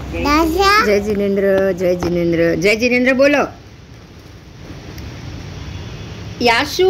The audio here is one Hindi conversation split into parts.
जय जिनेंद्र, जय जिनेंद्र, जय जिनेंद्र बोलो। याशु,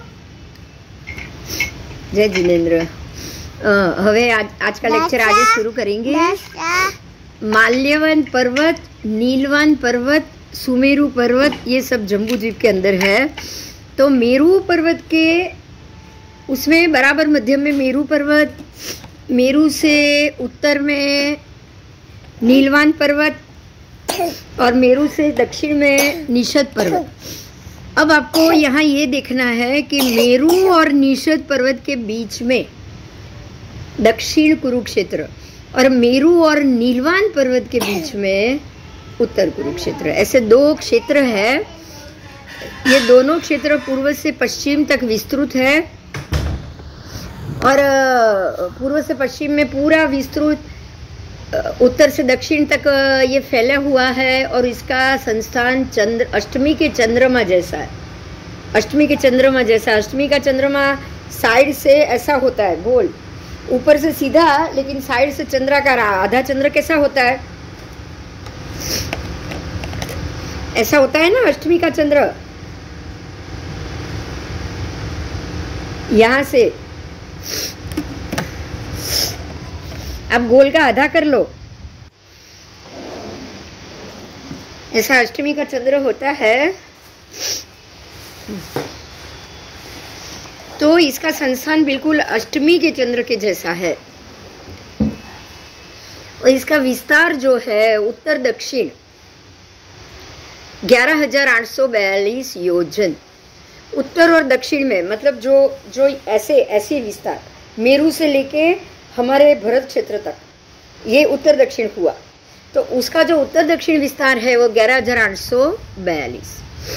जय जिनेंद्र। હવે आज का लेक्चर आज शुरू करेंगे। माल्यवन पर्वत, नीलवन पर्वत, सुमेरु पर्वत, ये सब जम्बू द्वीप के अंदर है। तो मेरू पर्वत के उसमें बराबर मध्य में मेरू पर्वत, मेरू से उत्तर में नीलवान पर्वत और मेरू से दक्षिण में निषद पर्वत। अब आपको यहाँ ये देखना है कि मेरू और निषद पर्वत के बीच में दक्षिण कुरुक्षेत्र और मेरू और नीलवान पर्वत के बीच में उत्तर कुरुक्षेत्र, ऐसे दो क्षेत्र है। ये दोनों क्षेत्र पूर्व से पश्चिम तक विस्तृत है और पूर्व से पश्चिम में पूरा विस्तृत, उत्तर से दक्षिण तक ये फैला हुआ है और इसका संस्थान अष्टमी के चंद्रमा जैसा है। अष्टमी के चंद्रमा जैसा, अष्टमी का चंद्रमा साइड से ऐसा होता है गोल, ऊपर से सीधा, लेकिन साइड से चंद्राकार। आधा चंद्र कैसा होता है, ऐसा होता है ना अष्टमी का चंद्र। यहां से आप गोल का आधा कर लो, ऐसा अष्टमी का चंद्र होता है। तो इसका संस्थान बिल्कुल अष्टमी के चंद्र के जैसा है और इसका विस्तार जो है उत्तर दक्षिण 11,842 योजन, उत्तर और दक्षिण में, मतलब जो ऐसे विस्तार मेरू से लेके हमारे भरत क्षेत्र तक, ये उत्तर दक्षिण हुआ। तो उसका जो उत्तर दक्षिण विस्तार है वो 11,842।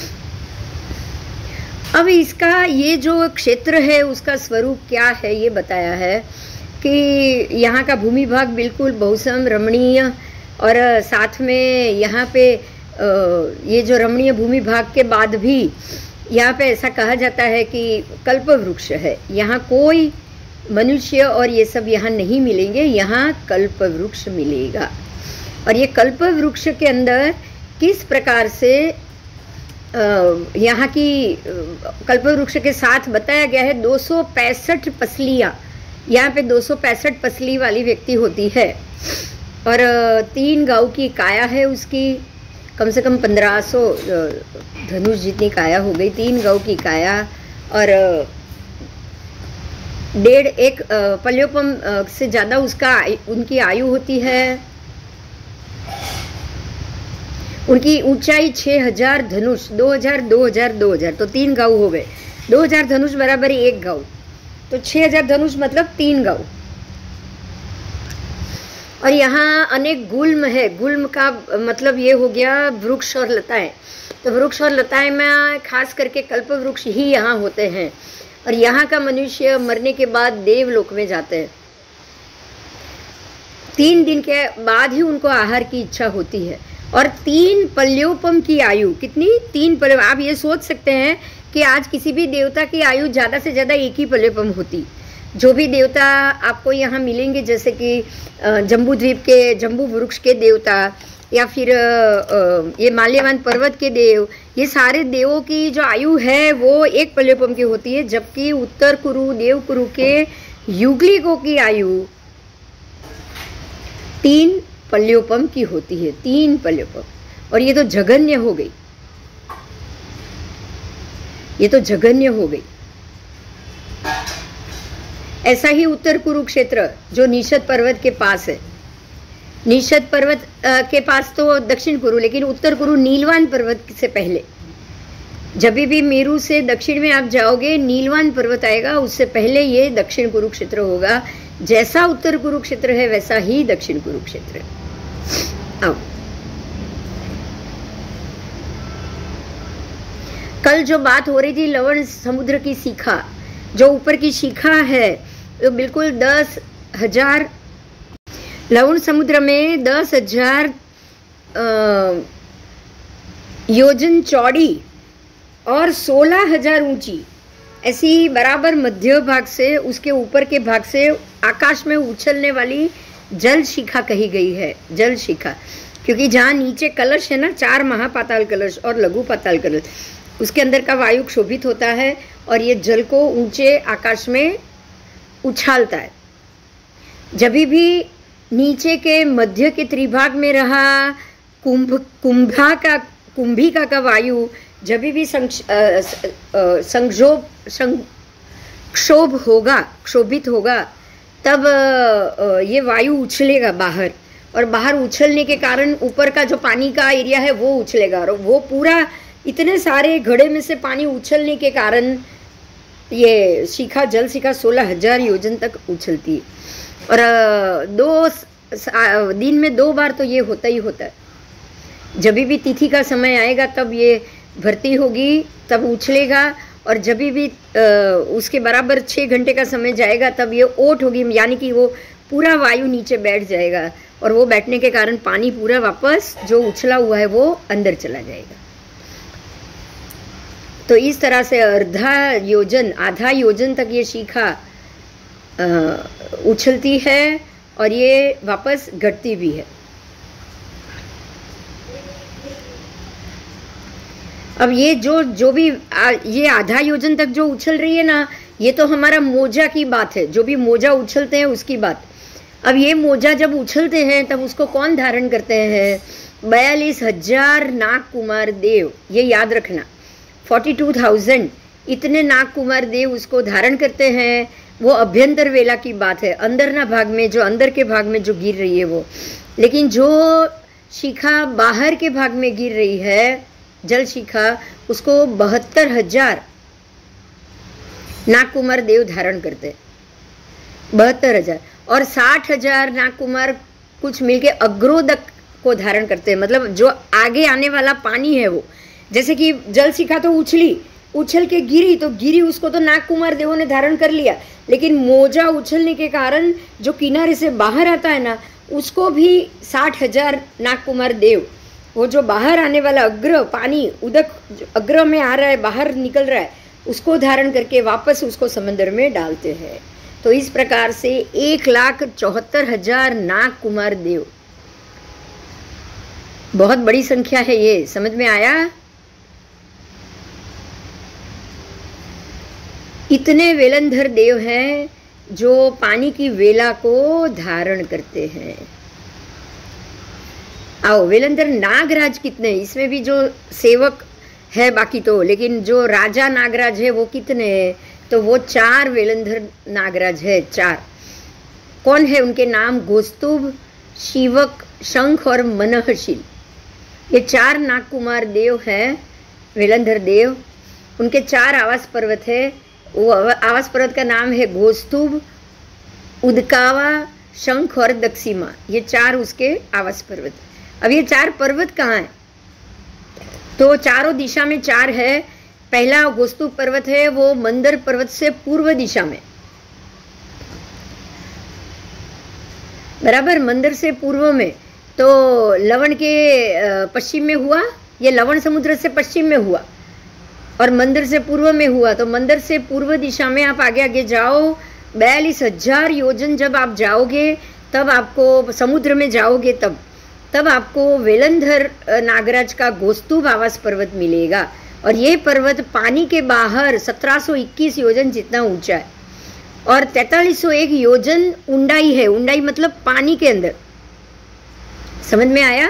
अब इसका ये जो क्षेत्र है उसका स्वरूप क्या है ये बताया है कि यहाँ का भूमि भाग बिल्कुल बहुसम रमणीय, और साथ में यहाँ पे ये जो रमणीय भूमि भाग के बाद भी यहाँ पे ऐसा कहा जाता है कि कल्प वृक्ष है। यहाँ कोई मनुष्य और ये सब यहाँ नहीं मिलेंगे, यहाँ कल्प वृक्ष मिलेगा। और ये कल्प वृक्ष के अंदर किस प्रकार से यहाँ की कल्प वृक्ष के साथ बताया गया है 265 पसलियाँ, यहाँ पे 265 पसली वाली व्यक्ति होती है और 3 गांव की काया है उसकी, कम से कम 1500 धनुष जितनी काया हो गई, 3 गांव की काया और 1.5 पल्योपम से ज़्यादा उनकी आयु होती है। उनकी ऊंचाई 6000 धनुष, 2000 2000 2000, तो 3 गांव हो गए। 2000 धनुष बराबर 1 गांव, तो 6000 धनुष मतलब 3 गांव। और यहाँ अनेक गुल्म है, गुल्म का मतलब ये हो गया वृक्ष और लताएं। तो वृक्ष और लताएं में खास करके कल्प वृक्ष ही यहाँ होते हैं और यहाँ का मनुष्य मरने के बाद देवलोक में जाते हैं। 3 दिन के बाद ही उनको आहार की इच्छा होती है और 3 पल्योपम की आयु, कितनी? 3 पल्योपम। आप ये सोच सकते हैं कि आज किसी भी देवता की आयु ज़्यादा से ज़्यादा 1 ही पल्योपम होती। जो भी देवता आपको यहाँ मिलेंगे, जैसे कि जम्बू द्वीप के जम्बू वृक्ष के देवता या फिर ये माल्यवान पर्वत के देव, ये सारे देवों की जो आयु है वो 1 पल्योपम की होती है, जबकि उत्तर कुरु देव कुरु के युगलिकों की आयु 3 पल्योपम की होती है, 3 पल्योपम। और ये तो जघन्य हो गई, ये तो जघन्य हो गई। ऐसा ही उत्तर कुरुक्षेत्र जो निषद पर्वत के पास है, निषद पर्वत के पास तो दक्षिण कुरु, लेकिन उत्तर कुरु नीलवान पर्वत से पहले, जब भी मेरू से दक्षिण में आप जाओगे नीलवान पर्वत आएगा, उससे पहले ये दक्षिण कुरुक्षेत्र होगा। जैसा उत्तर कुरुक्षेत्र है वैसा ही दक्षिण कुरुक्षेत्र। आओ, कल जो बात हो रही थी लवण समुद्र की शिखा, जो ऊपर की शिखा है वो बिल्कुल 10,000, लवण समुद्र में 10,000 योजन चौड़ी और 16,000 ऊंची, ऐसी बराबर मध्य भाग से उसके ऊपर के भाग से आकाश में उछलने वाली जल शिखा कही गई है, जल शिखा, क्योंकि जहाँ नीचे कलश है ना, 4 महापाताल कलश और लघु पाताल कलश, उसके अंदर का वायु क्षोभित होता है और ये जल को ऊंचे आकाश में उछालता है। जब भी नीचे के मध्य के त्रिभाग में रहा कुंभिका का वायु जब भी क्षोभित होगा, तब ये वायु उछलेगा बाहर, और बाहर उछलने के कारण ऊपर का जो पानी का एरिया है वो उछलेगा, और वो पूरा इतने सारे घड़े में से पानी उछलने के कारण ये शिखा, जल शिखा 16,000 योजन तक उछलती है। और दिन में 2 बार तो ये होता ही होता है। जब भी तिथि का समय आएगा तब ये भर्ती होगी, तब उछलेगा, और जब भी उसके बराबर 6 घंटे का समय जाएगा तब ये ओट होगी, यानी कि वो पूरा वायु नीचे बैठ जाएगा, और वो बैठने के कारण पानी पूरा वापस जो उछला हुआ है वो अंदर चला जाएगा। तो इस तरह से आधा योजन तक ये शिखा उछलती है और ये वापस घटती भी है। अब ये जो भी ये आधा योजन तक जो उछल रही है ना, ये तो हमारा मोजा की बात है, जो भी मोजा उछलते हैं उसकी बात। अब ये मोजा जब उछलते हैं तब उसको कौन धारण करते हैं? 42,000 नाग कुमार देव, ये याद रखना, 42,000 इतने नाग कुमार देव उसको धारण करते हैं। वो अभ्यंतर वेला की बात है, अंदर ना भाग में, जो अंदर के भाग में जो गिर रही है वो। लेकिन जो शिखा बाहर के भाग में गिर रही है, जल शिखा, उसको 72,000 नाग कुमार देव धारण करते हैं, 72,000, और 60,000 नाग कुमार कुछ मिलके अग्रोदक को धारण करते हैं, मतलब जो आगे आने वाला पानी है वो। जैसे कि जल शिखा तो उछल के गिरी, तो गिरी उसको तो नाग कुमार देवों ने धारण कर लिया, लेकिन मोजा उछलने के कारण जो किनारे से बाहर आता है ना, उसको भी 60,000 नाग कुमार देव, वो जो बाहर आने वाला अग्र पानी उदक अग्र में आ रहा है, बाहर निकल रहा है, उसको धारण करके वापस उसको समंदर में डालते हैं। तो इस प्रकार से 1,74,000 नाग कुमार देव, बहुत बड़ी संख्या है ये, समझ में आया? इतने वेलंधर देव हैं जो पानी की वेला को धारण करते हैं। आओ, वेलंधर नागराज कितने, इसमें भी जो सेवक है बाकी तो, लेकिन जो राजा नागराज है वो कितने हैं? तो वो 4 वेलंधर नागराज है, 4। कौन है उनके नाम? गोस्तुभ, शिवक, शंख और मनहशील। ये 4 नाग कुमार देव हैं, वेलंधर देव। उनके 4 आवास पर्वत है। वो आवास पर्वत का नाम है गोस्तुभ, उदकावा, शंख और दक्षिमा। ये 4 उसके आवास पर्वत। अब ये 4 पर्वत कहाँ हैं? तो चारों दिशा में 4 है। पहला गोस्तुभ पर्वत है, वो मंदर पर्वत से पूर्व दिशा में, बराबर, मंदर से पूर्व में। तो लवण के पश्चिम में हुआ, ये लवण समुद्र से पश्चिम में हुआ और मंदिर से पूर्व में हुआ। तो मंदिर से पूर्व दिशा में आप आगे आगे जाओ, 42,000 योजन जब आप जाओगे, तब आपको समुद्र में जाओगे, तब आपको वेलंधर नागराज का गोस्तुभ आवास पर्वत मिलेगा। और ये पर्वत पानी के बाहर 1721 योजन जितना ऊंचा है और 4301 योजन ऊंडाई है। ऊंडाई मतलब पानी के अंदर, समझ में आया?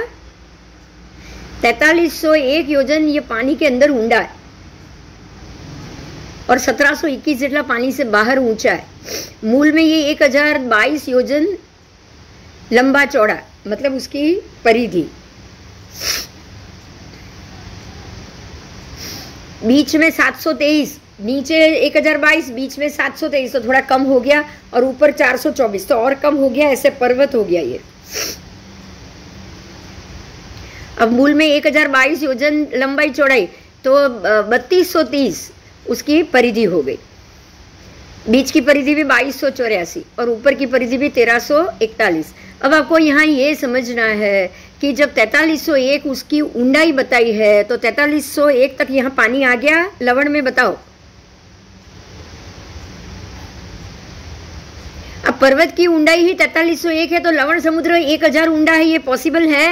4301 योजन ये पानी के अंदर ऊंडा है और 1721 जितना पानी से बाहर ऊंचा है। मूल में ये 1022 योजन लंबा चौड़ा, मतलब उसकी परिधि। बीच में 723, नीचे 1022, बीच में 723, तो थोड़ा कम हो गया, और ऊपर 424, तो और कम हो गया, ऐसे पर्वत हो गया ये। अब मूल में 1022 योजन लंबाई चौड़ाई, तो 3230 उसकी परिधि हो गई। बीच की परिधि भी 2284 और ऊपर की परिधि भी 1341। अब आपको यहाँ ये समझना है कि जब 4301 उसकी ऊंडाई बताई है, तो 4301 तक यहाँ पानी आ गया लवण में, बताओ। अब पर्वत की ऊंडाई ही 4301 है, तो लवण समुद्र 1000 ऊंडा है, ये पॉसिबल है?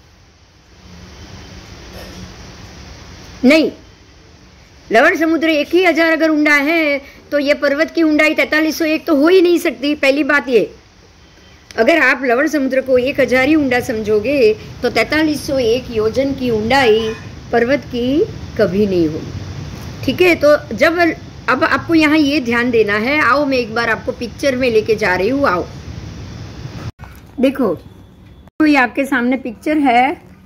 नहीं, लवण समुद्र 1000 अगर ऊंडा है तो ये पर्वत की ऊंडाई 4301 तो हो ही नहीं सकती। पहली बात ये, अगर आप लवण समुद्र को 1000 ही ऊंडा समझोगे तो 4301 योजन की ऊंडाई पर्वत की कभी नहीं होगी। ठीक है, तो जब अब आपको यहाँ ये ध्यान देना है। आओ मैं एक बार आपको पिक्चर में लेके जा रही हूँ। आओ देखो, ये आपके सामने पिक्चर है।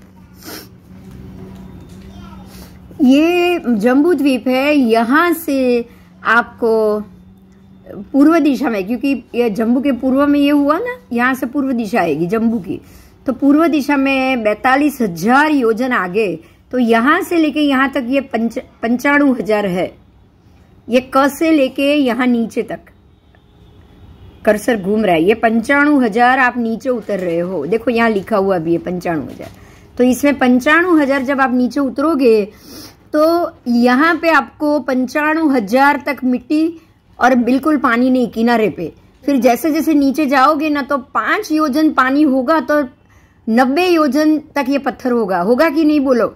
ये जम्बू द्वीप है। यहाँ से आपको पूर्व दिशा में, क्योंकि ये जम्बू के पूर्व में ये हुआ ना, यहाँ से पूर्व दिशा आएगी जम्बू की, तो पूर्व दिशा में 42,000 योजन आगे, तो यहाँ से लेके यहाँ तक ये 95,000 है। ये क से लेके यहाँ नीचे तक कर्सर घूम रहा है। ये 95,000 आप नीचे उतर रहे हो। देखो यहाँ लिखा हुआ भी है 95,000। तो इसमें 95,000 जब आप नीचे उतरोगे तो यहाँ पे आपको 95,000 तक मिट्टी और बिल्कुल पानी नहीं किनारे पे। फिर जैसे जैसे नीचे जाओगे ना तो 5 योजन पानी होगा, तो 90 योजन तक ये पत्थर होगा कि नहीं बोलो?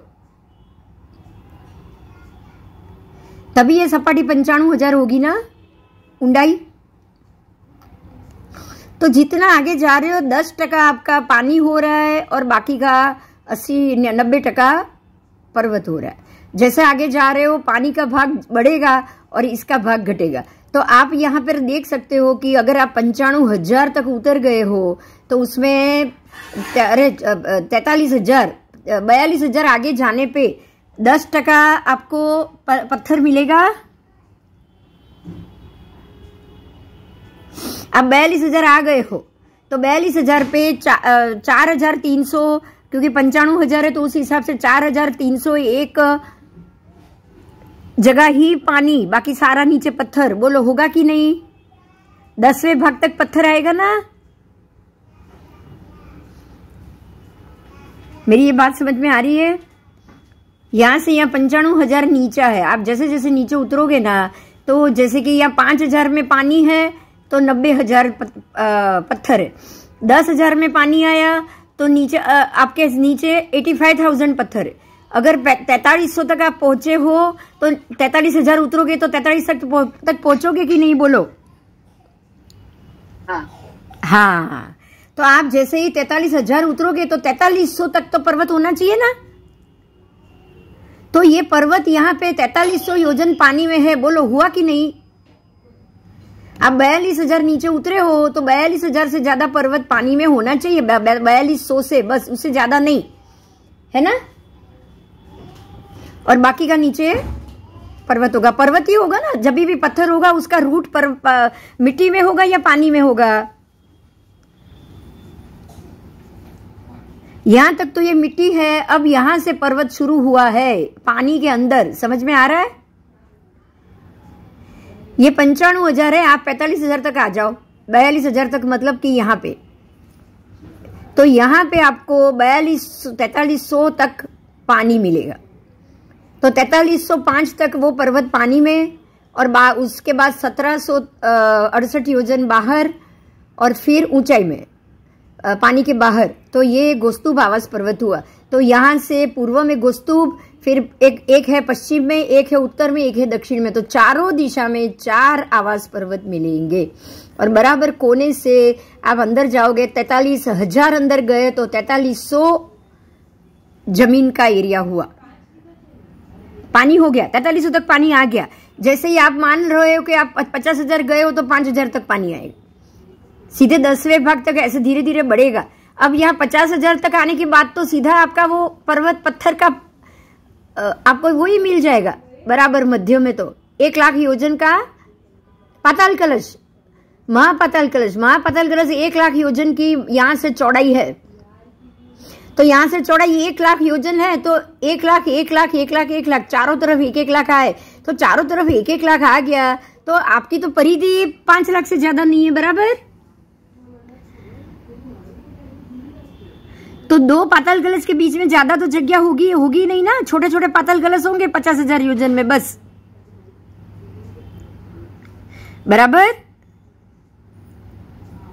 तभी ये सपाटी 95,000 होगी ना ऊंडाई। तो जितना आगे जा रहे हो 10% आपका पानी हो रहा है और बाकी का 80-90% पर्वत हो रहा है। जैसे आगे जा रहे हो पानी का भाग बढ़ेगा और इसका भाग घटेगा। तो आप यहाँ पर देख सकते हो कि अगर आप 95,000 तक उतर गए हो तो उसमें 42,000 आगे जाने पे 10% आपको पत्थर मिलेगा। अब 42,000 आ गए हो तो 42,000 पे 4,300, क्योंकि 95,000 है तो उस हिसाब से 4,301 जगह ही पानी, बाकी सारा नीचे पत्थर। बोलो होगा कि नहीं? 10वें भाग तक पत्थर आएगा ना? मेरी ये बात समझ में आ रही है? यहाँ से यहाँ 95,000 नीचा है। आप जैसे जैसे नीचे उतरोगे ना, तो जैसे कि यहाँ 5,000 में पानी है तो 90,000 पत्थर है। 10,000 में पानी आया तो नीचे आपके नीचे 85,000 पत्थर है। अगर 4300 तक आप पहुंचे हो तो 43,000 उतरोगे तो 43 तक पहुंचोगे कि नहीं? बोलो हाँ। तो आप जैसे ही 43,000 उतरोगे तो 4300 तक तो पर्वत होना चाहिए ना। तो ये पर्वत यहाँ पे 4300 योजन पानी में है। बोलो हुआ कि नहीं? आप 42,000 नीचे उतरे हो तो 42,000 से ज्यादा पर्वत पानी में होना चाहिए। 4200 से, बस उससे ज्यादा नहीं, है ना। और बाकी का नीचे पर्वत होगा। पर्वत ही होगा ना, जब भी पत्थर होगा उसका रूट मिट्टी में होगा या पानी में होगा। यहां तक तो ये मिट्टी है। अब यहां से पर्वत शुरू हुआ है पानी के अंदर। समझ में आ रहा है? ये 95,000 है, आप 45,000 तक आ जाओ। 42,000 तक मतलब कि यहाँ पे, तो यहाँ पे आपको 4300 तक पानी मिलेगा। तो 4305 तक वो पर्वत पानी में, और उसके बाद 1768 योजन बाहर, और फिर ऊंचाई में पानी के बाहर। तो ये गोस्तूब आवास पर्वत हुआ। तो यहाँ से पूर्व में गोस्तूब, फिर एक है पश्चिम में, एक है उत्तर में, एक है दक्षिण में। तो चारों दिशा में 4 आवास पर्वत मिलेंगे। और बराबर कोने से आप अंदर जाओगे, 43,000 अंदर गए तो 4300 जमीन का एरिया हुआ, पानी हो गया। 4300 तक पानी आ गया। जैसे ही आप मान रहे हो कि आप 50,000 गए हो तो 5,000 तक पानी आएगा। सीधे 10वें भाग तक ऐसे धीरे धीरे बढ़ेगा। अब यहाँ 50,000 तक आने के बाद तो सीधा आपका वो पर्वत पत्थर का आपको वही मिल जाएगा बराबर मध्य में। तो 1,00,000 योजन का पाताल कलश, महापाताल कलश 1,00,000 योजन की यहाँ से चौड़ाई है। तो यहाँ से चौड़ाई 1,00,000 योजन है। तो 1,00,000 1,00,000 1,00,000 चारों तरफ 1,00,000 आए तो चारों तरफ 1,00,000 आ गया। तो आपकी तो परिधि 5,00,000 से ज्यादा नहीं है, बराबर। तो 2 पाताल कलश के बीच में ज्यादा तो जगह होगी नहीं ना। छोटे छोटे पाताल कलश होंगे 50,000 योजन में, बस, बराबर।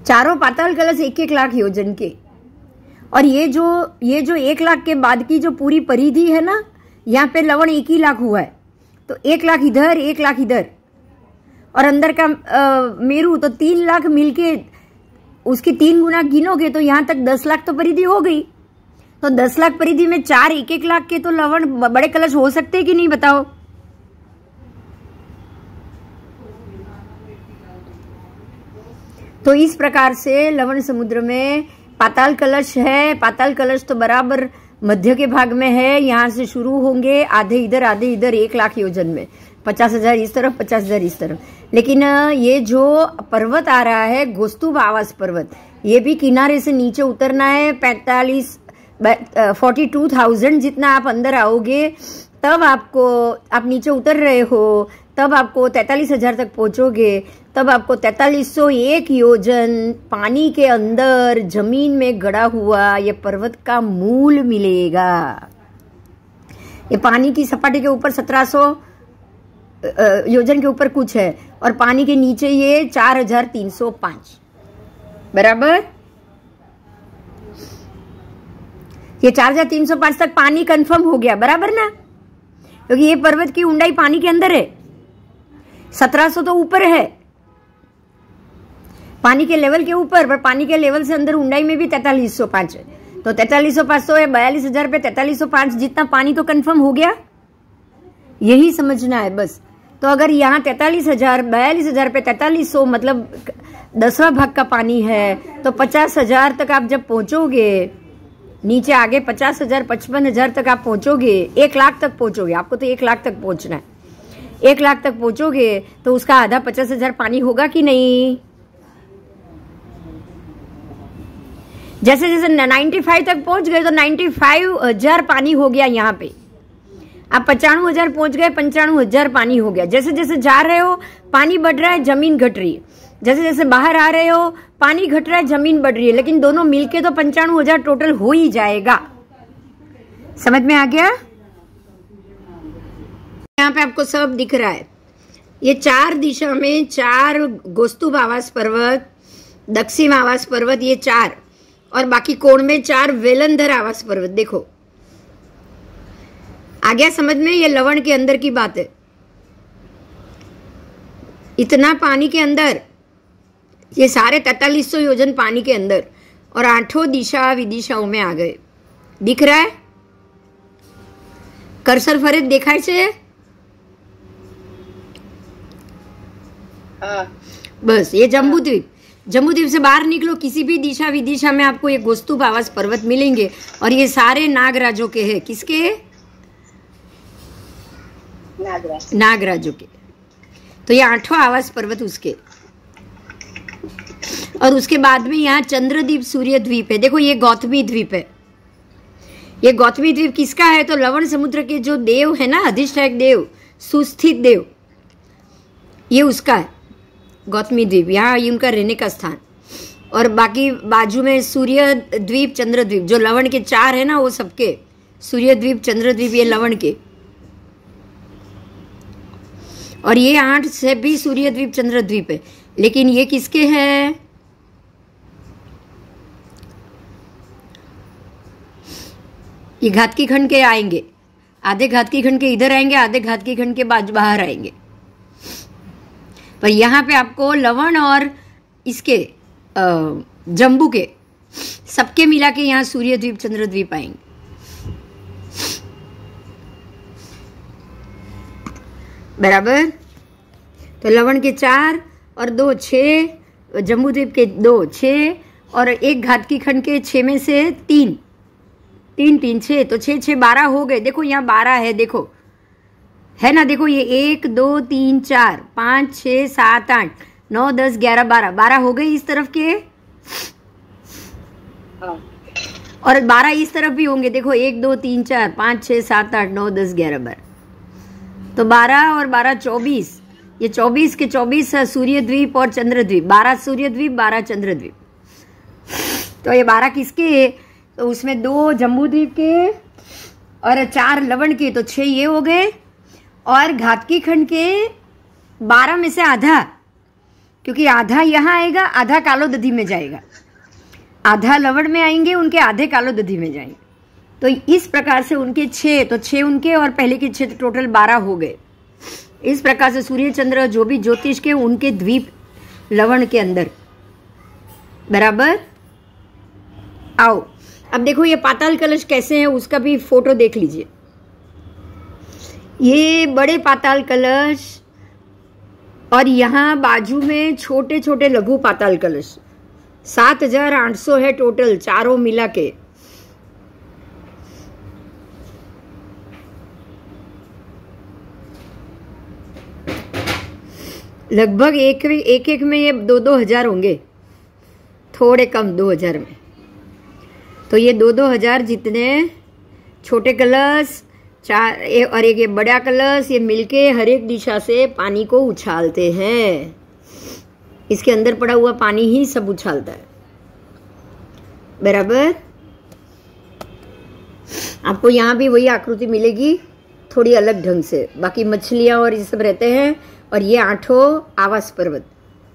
चारों पाताल कलश 1-1 लाख योजन के। और ये जो 1 लाख के बाद की जो पूरी परिधि है ना, यहाँ पे लवण 1 ही लाख हुआ है, तो 1 लाख इधर 1 लाख इधर, और अंदर का मेरू तो 3 लाख मिलके उसकी 3 गुना गिनोगे तो यहाँ तक 10 लाख तो परिधि हो गई। तो 10 लाख परिधि में 4 1-1 लाख के तो लवण बड़े कलश हो सकते हैं कि नहीं, बताओ। तो इस प्रकार से लवण समुद्र में पाताल कलश है। पाताल कलश तो बराबर मध्य के भाग में है, यहाँ से शुरू होंगे आधे इधर 1 लाख योजन में, 50,000 इस तरफ 50,000 इस तरफ। लेकिन ये जो पर्वत आ रहा है गोस्तुभ आवास पर्वत, ये भी किनारे से नीचे उतरना है। 42,000 जितना आप अंदर आओगे तब आप नीचे उतर रहे हो, तब आपको 43,000 तक पहुंचोगे, तब आपको 4301 योजन पानी के अंदर जमीन में गड़ा हुआ ये पर्वत का मूल मिलेगा। ये पानी की सपाटी के ऊपर 1700 योजन के ऊपर कुछ है, और पानी के नीचे ये 4305, बराबर। ये 4305 तक पानी कंफर्म हो गया, बराबर ना, क्योंकि ये पर्वत की ऊंचाई पानी के अंदर है। 1700 तो ऊपर है पानी के लेवल के ऊपर, पर पानी के लेवल से अंदर ऊंचाई में भी 4305 है। तो 4305 तो है 42,000 पे 4305 जितना पानी तो कंफर्म हो गया, यही समझना है बस। तो अगर यहाँ 43,000 42,000 पे 4300 मतलब 10वां भाग का पानी है, तो 50,000 तक आप जब पहुंचोगे, नीचे आगे 50,000 55,000 तक आप पहुंचोगे, 1 लाख तक पहुंचोगे। आपको तो 1 लाख तक पहुंचना है। 1 लाख तक पहुंचोगे तो उसका आधा 50,000 पानी होगा कि नहीं। जैसे जैसे 95 तक पहुंच गए तो 95,000 पानी हो गया यहाँ पे। आप 95,000 पहुंच गए, 95,000 पानी हो गया। जैसे जैसे जा रहे हो पानी बढ़ रहा है, जमीन घट रही है। जैसे जैसे बाहर आ रहे हो पानी घट रहा है, जमीन बढ़ रही है, लेकिन दोनों मिलके तो 95,000 टोटल हो ही जाएगा। समझ में आ गया। यहाँ पे आपको सब दिख रहा है। ये 4 दिशा में 4 गोस्तुभ आवास पर्वत, दक्षिण आवास पर्वत, ये 4, और बाकी कोण में 4 वेलंधर आवास पर्वत। देखो आ गया समझ में। ये लवण के अंदर की बात है। इतना पानी के अंदर, ये सारे 4300 योजन पानी के अंदर, और 8 दिशा विदिशाओं में आ गए। दिख रहा है कर्सर फरेद देखाय छे। बस ये जम्बूद्वीप, जम्बूद्वीप से बाहर निकलो, किसी भी दिशा विदिशा में आपको ये गोस्तुभ आवास पर्वत मिलेंगे, और ये सारे नागराजों के हैं। किसके? नागराजों के। तो ये 8वां आवास पर्वत उसके, और उसके बाद में यहाँ चंद्रद्वीप सूर्य द्वीप है। देखो ये गौतमी द्वीप है। ये गौतमी द्वीप किसका है? तो लवण समुद्र के जो देव है ना, अधिष्ठायक देव, सुस्थित देव, ये उसका है गौतमी द्वीप। यहाँ उनका रहने का स्थान। और बाकी बाजू में सूर्य द्वीप, चंद्र द्वीप, जो लवण के 4 है ना, वो सबके सूर्य द्वीप, चंद्र द्वीप, ये लवण के। और ये 8 से भी सूर्य द्वीप, चंद्र द्वीप है। लेकिन ये किसके हैं? ये घातकी खंड के आएंगे। आधे घातकी खंड के इधर आएंगे, आधे घातकी खंड के बाहर आएंगे। पर यहाँ पे आपको लवण और इसके जम्बू के सबके मिला के यहाँ सूर्य द्वीप, चंद्र द्वीप आएंगे। बराबर। तो लवण के 4 और 2 6, जम्बू द्वीप के 2 6, और एक घातकी खंड के 6 में से 3 3 6, तो 6 6 12 हो गए। देखो यहाँ 12 है, देखो है ना। देखो ये 1 2 3 4 5 6 7 8 9 10 11 12 हो गए इस तरफ के, और 12 इस तरफ भी होंगे। देखो 1 2 3 4 5 6 7 8 9 10 11 12, तो 12 और 12 24। ये 24 के 24 सूर्य द्वीप और चंद्र द्वीप, 12 सूर्य द्वीप 12 चंद्र द्वीप। तो ये 12 किसके? तो उसमें 2 जम्बू द्वीप के और 4 लवण के, तो 6 ये हो गए। और घातकी खंड के 12 में से आधा, क्योंकि आधा यहाँ आएगा, आधा कालोदधी में जाएगा, आधा लवण में आएंगे, उनके आधे कालोदधी में जाएंगे। तो इस प्रकार से उनके 6, तो 6 उनके और पहले के 6 टोटल 12 हो गए। इस प्रकार से सूर्य चंद्र जो भी ज्योतिष के उनके द्वीप लवण के अंदर बराबर। आओ अब देखो ये पाताल कलश कैसे है, उसका भी फोटो देख लीजिए। ये बड़े पाताल कलश और यहाँ बाजू में छोटे छोटे लघु पाताल कलश, 7800 है टोटल चारों मिला के। लगभग एक एक में ये 2-2 हजार होंगे, थोड़े कम 2000 में। तो ये 2-2 हजार जितने छोटे कलश और एक ये बड़ा कलश, ये मिलके हर एक दिशा से पानी को उछालते हैं। इसके अंदर पड़ा हुआ पानी ही सब उछालता है, बराबर। आपको यहाँ भी वही आकृति मिलेगी, थोड़ी अलग ढंग से। बाकी मछलियां और ये सब रहते हैं। और ये 8 आवास पर्वत।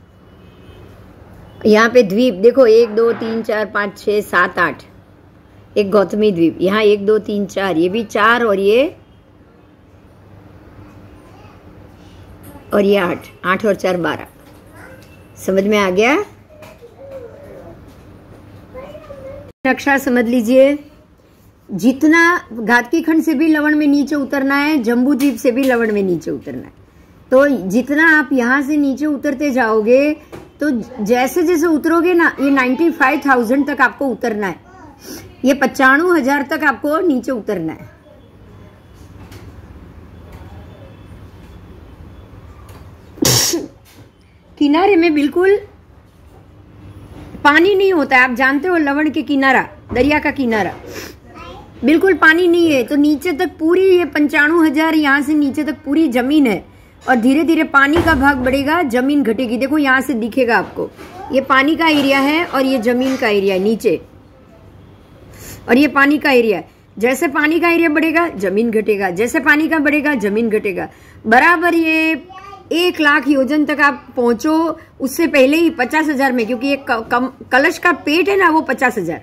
यहाँ पे द्वीप देखो 1 2 3 4 5 6 7 8, एक गौतमी द्वीप। यहाँ 1 2 3 4, ये भी 4 और ये 8 और 4 12। समझ में आ गया? नक्शा समझ लीजिए। जितना घातकी खंड से भी लवण में नीचे उतरना है, जम्बू द्वीप से भी लवण में नीचे उतरना है। तो जितना आप यहाँ से नीचे उतरते जाओगे, तो जैसे जैसे उतरोगे ना, ये 95,000 तक आपको उतरना है, ये 95,000 तक आपको नीचे उतरना है। किनारे में बिल्कुल पानी नहीं होता है। आप जानते हो लवण के किनारा, दरिया का किनारा बिल्कुल पानी नहीं है। तो नीचे तक पूरी ये 95,000 यहाँ से नीचे तक पूरी जमीन है। और धीरे धीरे पानी का भाग बढ़ेगा, जमीन घटेगी। देखो यहाँ से दिखेगा आपको, ये पानी का एरिया है और ये जमीन का एरिया है नीचे, और ये पानी का एरिया है। जैसे पानी का एरिया बढ़ेगा जमीन घटेगा, जैसे पानी का बढ़ेगा जमीन घटेगा। बराबर ये 1 लाख योजन तक आप पहुंचो, उससे पहले ही 50,000 में, क्योंकि ये कलश का पेट है ना, वो 50,000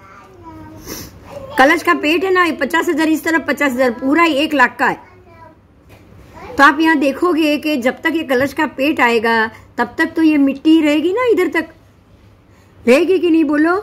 कलश का पेट है ना, 50,000 इस तरफ 50,000, पूरा 1 लाख का है। तो आप यहाँ देखोगे कि जब तक ये कलश का पेट आएगा तब तक तो ये मिट्टी रहेगी ना, इधर तक रहेगी कि नहीं बोलो?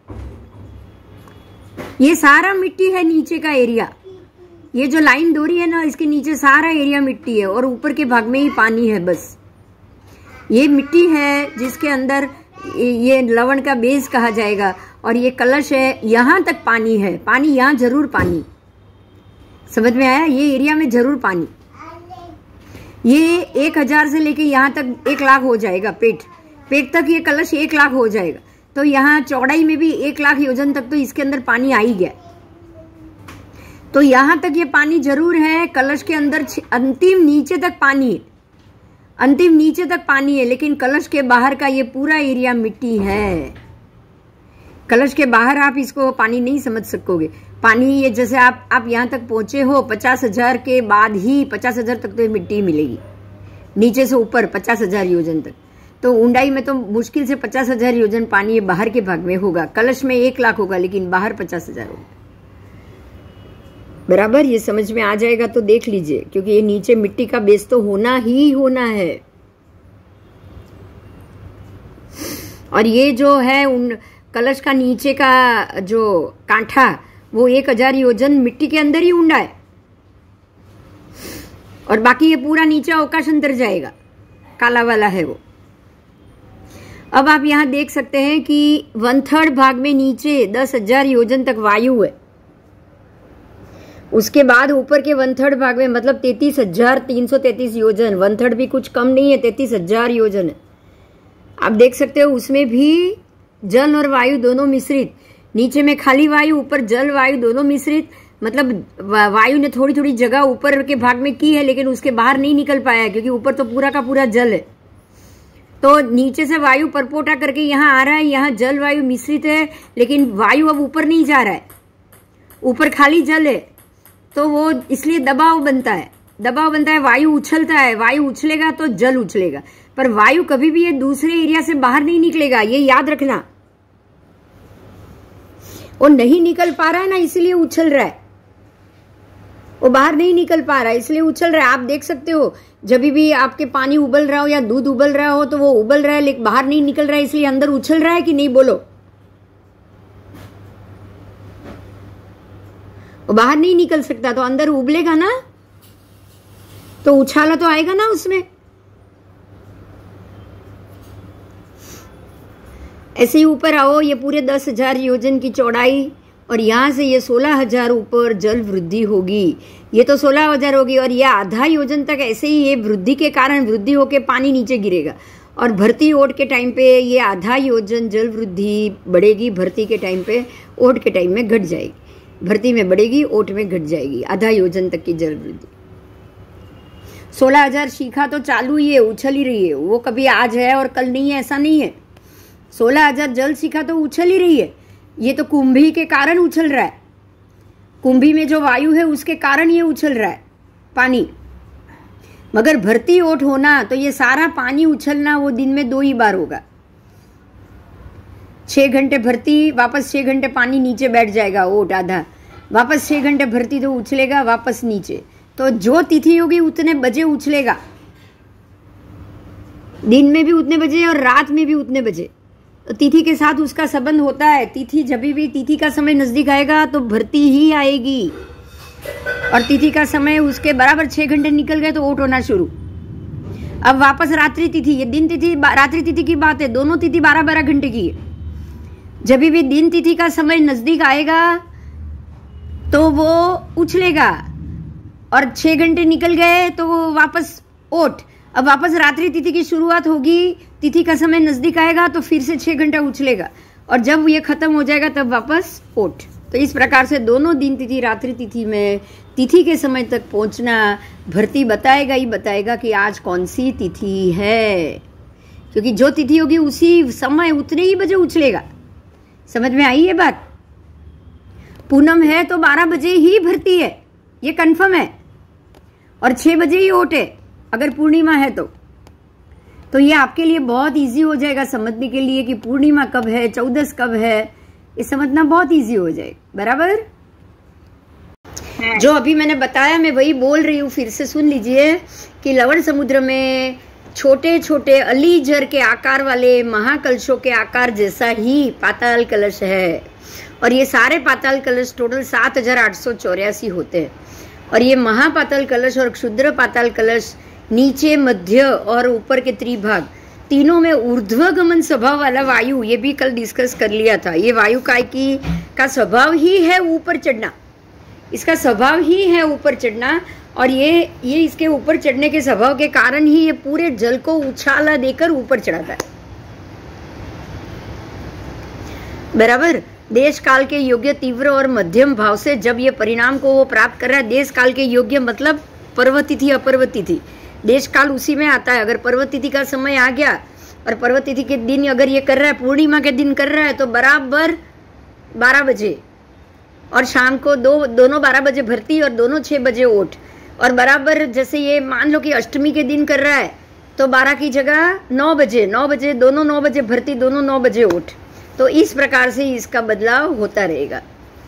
ये सारा मिट्टी है नीचे का एरिया। ये जो लाइन दोरी है ना, इसके नीचे सारा एरिया मिट्टी है और ऊपर के भाग में ही पानी है। बस ये मिट्टी है जिसके अंदर ये लवण का बेस कहा जाएगा। और ये कलश है, यहाँ तक पानी है। पानी यहाँ जरूर पानी, समझ में आया? ये एरिया में जरूर पानी। ये 1000 से लेके यहाँ तक 1 लाख हो जाएगा। पेट तक ये कलश 1 लाख हो जाएगा। तो यहाँ चौड़ाई में भी 1 लाख योजन तक तो इसके अंदर पानी आ ही गया। तो यहाँ तक ये पानी जरूर है। कलश के अंदर अंतिम नीचे तक पानी है, अंतिम नीचे तक पानी है। लेकिन कलश के बाहर का ये पूरा एरिया मिट्टी है। कलश के बाहर आप इसको पानी नहीं समझ सकोगे। पानी ये जैसे आप यहाँ तक पहुंचे हो, 50,000 के बाद ही 50,000 तक तो ये मिट्टी मिलेगी, नीचे से ऊपर 50,000 योजन तक। तो ऊंडाई में तो मुश्किल से 50,000 योजन पानी ये बाहर के भाग में होगा। कलश में 1 लाख होगा, लेकिन बाहर 50,000 होगा। बराबर, ये समझ में आ जाएगा तो देख लीजिए, क्योंकि ये नीचे मिट्टी का बेस तो होना ही होना है। और ये जो है उन कलश का नीचे का जो कांठा, वो 1000 योजन मिट्टी के अंदर ही ऊंडा है। और बाकी ये पूरा नीचे अवकाश अंदर जाएगा, काला वाला है वो। अब आप यहाँ देख सकते हैं कि 1/3 भाग में नीचे 10,000 योजन तक वायु है। उसके बाद ऊपर के 1/3 भाग में, मतलब 33,333 योजन, 1/3 भी कुछ कम नहीं है, 33,000 योजन है। आप देख सकते हो उसमें भी जल और वायु दोनों मिश्रित। नीचे में खाली वायु, ऊपर जल वायु दोनों मिश्रित। मतलब वायु ने थोड़ी थोड़ी जगह ऊपर के भाग में की है, लेकिन उसके बाहर नहीं निकल पाया, क्योंकि ऊपर तो पूरा का पूरा जल है। तो नीचे से वायु परपोटा करके यहाँ आ रहा है, यहाँ जल वायु मिश्रित है, लेकिन वायु अब ऊपर नहीं जा रहा है, ऊपर खाली जल है। तो वो इसलिए दबाव बनता है, वायु उछलता है। वायु उछलेगा तो जल उछलेगा। पर वायु कभी भी ये दूसरे एरिया से बाहर नहीं निकलेगा, ये याद रखना। वो नहीं निकल पा रहा है ना, इसलिए उछल रहा है। वो बाहर नहीं निकल पा रहा है इसलिए उछल रहा है। आप देख सकते हो जब भी आपके पानी उबल रहा हो या दूध उबल रहा हो तो वो उबल रहा है लेकिन बाहर नहीं निकल रहा है, इसलिए अंदर उछल रहा है कि नहीं, बोलो। वो बाहर नहीं निकल सकता तो अंदर उबलेगा ना, तो उछाला तो आएगा ना उसमें। ऐसे ही ऊपर आओ, ये पूरे 10,000 योजन की चौड़ाई और यहां से ये 16,000 ऊपर जल वृद्धि होगी। ये तो 16,000 होगी और ये आधा योजन तक ऐसे ही ये वृद्धि के कारण वृद्धि होके पानी नीचे गिरेगा और भर्ती ओट के टाइम पे ये आधा योजन जल वृद्धि बढ़ेगी, भर्ती के टाइम पे ओट के टाइम में घट जाएगी। भर्ती में बढ़ेगी, ओट में घट जाएगी, आधा योजन तक की जल वृद्धि। 16,000 शिखा तो चालू ही है, उछल ही रही है। वो कभी आज है और कल नहीं है, ऐसा नहीं है। 16,000 जल शिखा तो उछल ही रही है। ये तो कुंभी के कारण उछल रहा है। कुंभी में जो वायु है उसके कारण ये उछल रहा है पानी। मगर भर्ती ओट होना तो ये सारा पानी उछलना वो दिन में 2 ही बार होगा। 6 घंटे भर्ती, वापस 6 घंटे पानी नीचे बैठ जाएगा, ओट आधा, वापस 6 घंटे भर्ती तो उछलेगा वापस नीचे। तो जो तिथि होगी उतने बजे उछलेगा, दिन में भी उतने बजे और रात में भी उतने बजे। तो तिथि के साथ उसका संबंध होता है। तिथि जब भी तिथि का समय नजदीक आएगा तो भर्ती ही आएगी और तिथि का समय उसके बराबर 6 घंटे निकल गए तो ओट होना शुरू। अब वापस रात्रि तिथि, ये दिन तिथि रात्रि तिथि की बात है, दोनों तिथि 12-12 घंटे की है। जब भी दिन तिथि का समय नजदीक आएगा तो वो उछलेगा और 6 घंटे निकल गए तो वो वापस ओट। अब वापस रात्रि तिथि की शुरुआत होगी, तिथि का समय नजदीक आएगा तो फिर से 6 घंटा उछलेगा और जब ये खत्म हो जाएगा तब वापस ओट। तो इस प्रकार से दोनों दिन तिथि रात्रि तिथि में तिथि के समय तक पहुंचना भर्ती बताएगा ही बताएगा कि आज कौन सी तिथि है, क्योंकि जो तिथि होगी उसी समय उतने ही बजे उछलेगा। समझ में आई ये बात? पूनम है तो 12 बजे ही भर्ती है, ये कन्फर्म है, और 6 बजे ही ओट है अगर पूर्णिमा है तो ये आपके लिए बहुत इजी हो जाएगा समझने के लिए कि पूर्णिमा कब है, 14 कब है, ये समझना बहुत इजी हो जाएगा। बराबर? जो अभी मैंने बताया मैं वही बोल रही हूँ, फिर से सुन लीजिए कि लवण समुद्र में छोटे छोटे अलीजर के आकार वाले महाकलशों के आकार जैसा ही पाताल कलश है और ये सारे पाताल कलश टोटल 7,884 होते हैं। और ये महापाताल कलश और क्षुद्र पाताल कलश नीचे, मध्य और ऊपर के त्रिभाग तीनों में ऊर्ध्वगमन स्वभाव वाला वायु, ये भी कल डिस्कस कर लिया था। ये वायु का स्वभाव ही है ऊपर चढ़ना, इसका स्वभाव ही है ऊपर चढ़ना और ये इसके ऊपर चढ़ने के स्वभाव के कारण ही ये पूरे जल को उछाला देकर ऊपर चढ़ाता है। बराबर? देश काल के योग्य तीव्र और मध्यम भाव से जब ये परिणाम को वो प्राप्त कर रहा है, देश काल के योग्य मतलब पर्व तिथि अपर्व तिथि, देश काल उसी में आता है। अगर पर्व तिथि का समय आ गया और पर्व तिथि के दिन अगर ये कर रहा है, पूर्णिमा के दिन कर रहा है तो बराबर 12 बजे और शाम को दोनों 12 बजे भर्ती और दोनों 6 बजे ओट। और बराबर जैसे ये मान लो कि अष्टमी के दिन कर रहा है तो 12 की जगह 9 बजे दोनों 9 बजे भर्ती, दोनों 9 बजे ओट। तो इस प्रकार से इसका बदलाव होता रहेगा।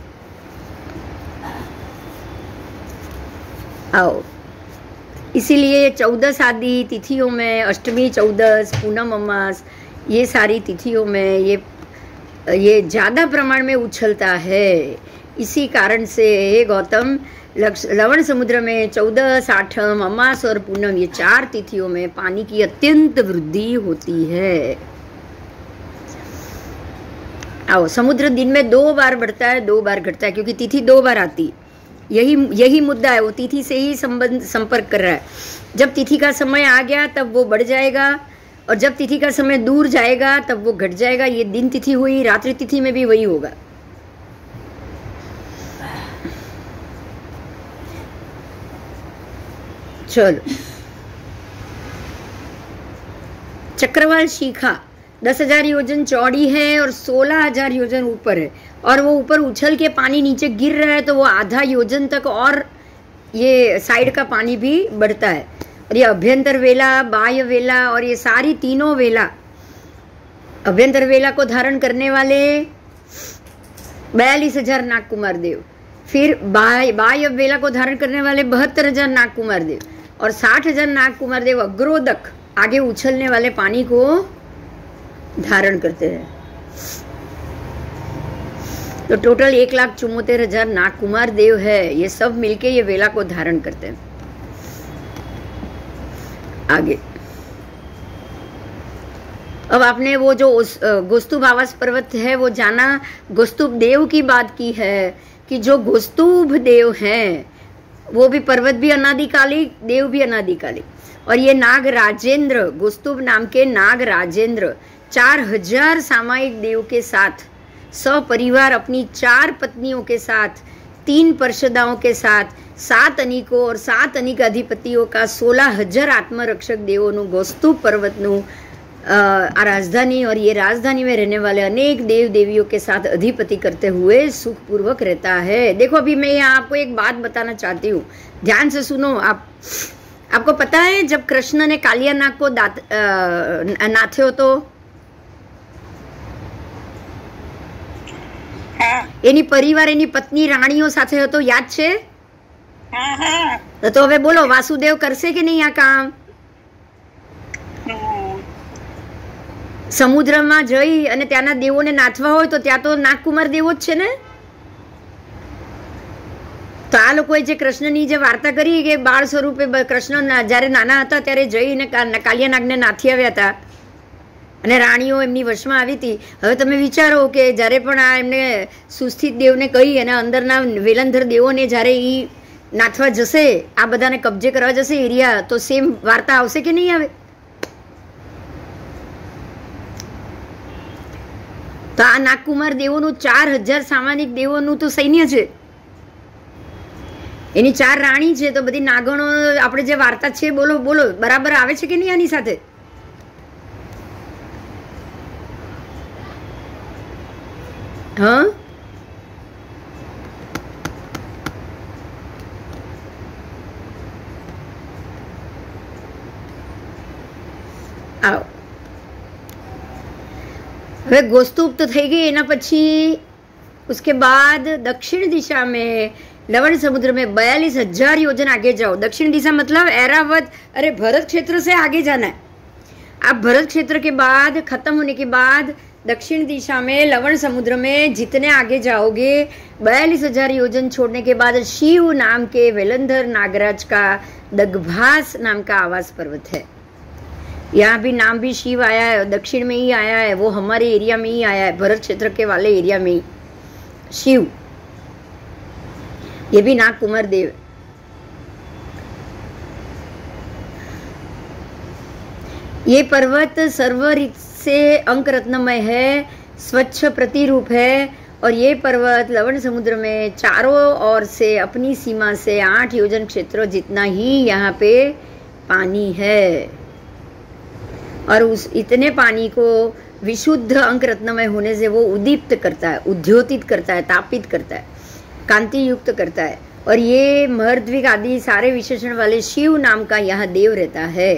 आओ, इसीलिए 14 आदि तिथियों में, अष्टमी, 14, पूनम, अमास, ये सारी तिथियों में ये ज़्यादा प्रमाण में उछलता है। इसी कारण से गौतम लवण समुद्र में 14, साठम, अमास और पूनम, ये 4 तिथियों में पानी की अत्यंत वृद्धि होती है। आओ, समुद्र दिन में 2 बार बढ़ता है, 2 बार घटता है, क्योंकि तिथि 2 बार आती। यही मुद्दा है, वो तिथि से ही संपर्क कर रहा है। जब तिथि का समय आ गया तब वो बढ़ जाएगा और जब तिथि का समय दूर जाएगा तब वो घट जाएगा। ये दिन तिथि हुई, रात्रि तिथि में भी वही होगा। चलो, चक्रवाल शिखा 10,000 योजन चौड़ी है और 16,000 योजन ऊपर है और वो ऊपर उछल के पानी नीचे गिर रहा है तो वो आधा योजन तक और ये साइड का पानी भी बढ़ता है। और ये अभ्यंतर वेला, बाह्य वेला और ये सारी तीनों वेला, अभ्यंतर वेला को धारण करने वाले 42,000 नाग कुमार देव, फिर बाह्य वेला को धारण करने वाले 72,000 नाग कुमार देव और 60,000 नाग कुमार देव अग्रोदक आगे उछलने वाले पानी को धारण करते हैं। तो टोटल 1,74,000 नाग कुमार देव है, ये सब मिलके ये वेला को धारण करते हैं। आगे अब आपने वो जो गोस्तुभ आवास पर्वत है वो जाना, गोस्तुभ देव की बात की है कि जो गोस्तुभ देव हैं वो भी पर्वत भी अनादिकालिक, देव भी अनादिकालिक। और ये नाग राजेंद्र, गोस्तुभ नाम के नाग राजेंद्र 4,000 सामायिक देव के साथ सपरिवार अपनी 4 पत्नियों के साथ, 3 पार्षदाओं के साथ, 7 अनिकों और 7 अनिक अधिपतियों का 16,000 आत्मरक्षक देवों गोस्तुभ पर्वतનું राजधानी और ये राजधानी में रहने वाले अनेक देव देवियों के साथ अधिपति करते हुए सुखपूर्वक रहता है। देखो अभी मैं यहाँ आपको एक बात बताना चाहती हूँ, ध्यान से सुनो। आपको पता है जब कृष्ण ने कालिया नाग को नाथ्यो तो એની પરિવાર એની પત્ની રાણીઓ સાથે હતો, યાદ છે? તો હવે બોલો વાસુદેવ કરશે કે નહીં આ કામ? સમુદ્રમાં જઈ અને ત્યાંના દેવોને નાથવા હોય તો ત્યાં તો નાગકુમાર દેવો જ છે ને। તો આ લોકોએ જે કૃષ્ણની જે વાર્તા કરી કે બાળ સ્વરૂપે કૃષ્ણ જ્યારે નાના હતા ત્યારે જઈને કાલિયા નાગને નાથી આવ્યા હતા અને રાણીઓ એમની વશમાં આવી હતી। હવે તમે વિચારો કે જ્યારે પણ આ એમને સુસ્થિત દેવને કહી અને અંદરના વેલંધર દેવોને જ્યારે એ નાથવા જશે, આ બધાને કબજે કરવા જશે એરિયા, તો સેમ વાર્તા આવશે કે નહીં આવે? તો આ નાગકુમાર દેવોનું 4,000 સામાનિક દેવોનું તો સૈન્ય છે, એની 4 રાણી છે। તો બધી નાગણો આપણે જે વાર્તા છે બોલો બોલો બરાબર આવે છે કે નહીં આની સાથે? हाँ आओ હવે ગોસ્તુપ તો થઈ ગઈ, એના પછી उसके बाद दक्षिण दिशा में लवण समुद्र में 42,000 योजन आगे जाओ। दक्षिण दिशा मतलब ऐरावत, अरे भरत क्षेत्र से आगे जाना है। आप भरत क्षेत्र के बाद खत्म होने के बाद दक्षिण दिशा में लवण समुद्र में जितने आगे जाओगे 42,000 योजन छोड़ने के बाद शिव नाम के वेलंधर नागराज का दग्भास नाम का आवास पर्वत है। यहाँ भी नाम भी शिव आया है, दक्षिण में ही आया है, वो हमारे एरिया में ही आया है, भरत क्षेत्र के वाले एरिया में ही शिव, ये भी नाग कुमार देव। ये पर्वत सर्वरीत से अंक रत्नमय है, स्वच्छ प्रतिरूप है और ये पर्वत लवण समुद्र में चारों ओर से अपनी सीमा से 8 योजन क्षेत्र जितना ही यहाँ पे पानी है और उस इतने पानी को विशुद्ध अंक रत्नमय होने से वो उद्दीप्त करता है, उद्योतित करता है, तापित करता है, कांति युक्त करता है। और ये महर्द्विक आदि सारे विशेषण वाले शिव नाम का यहाँ देव रहता है।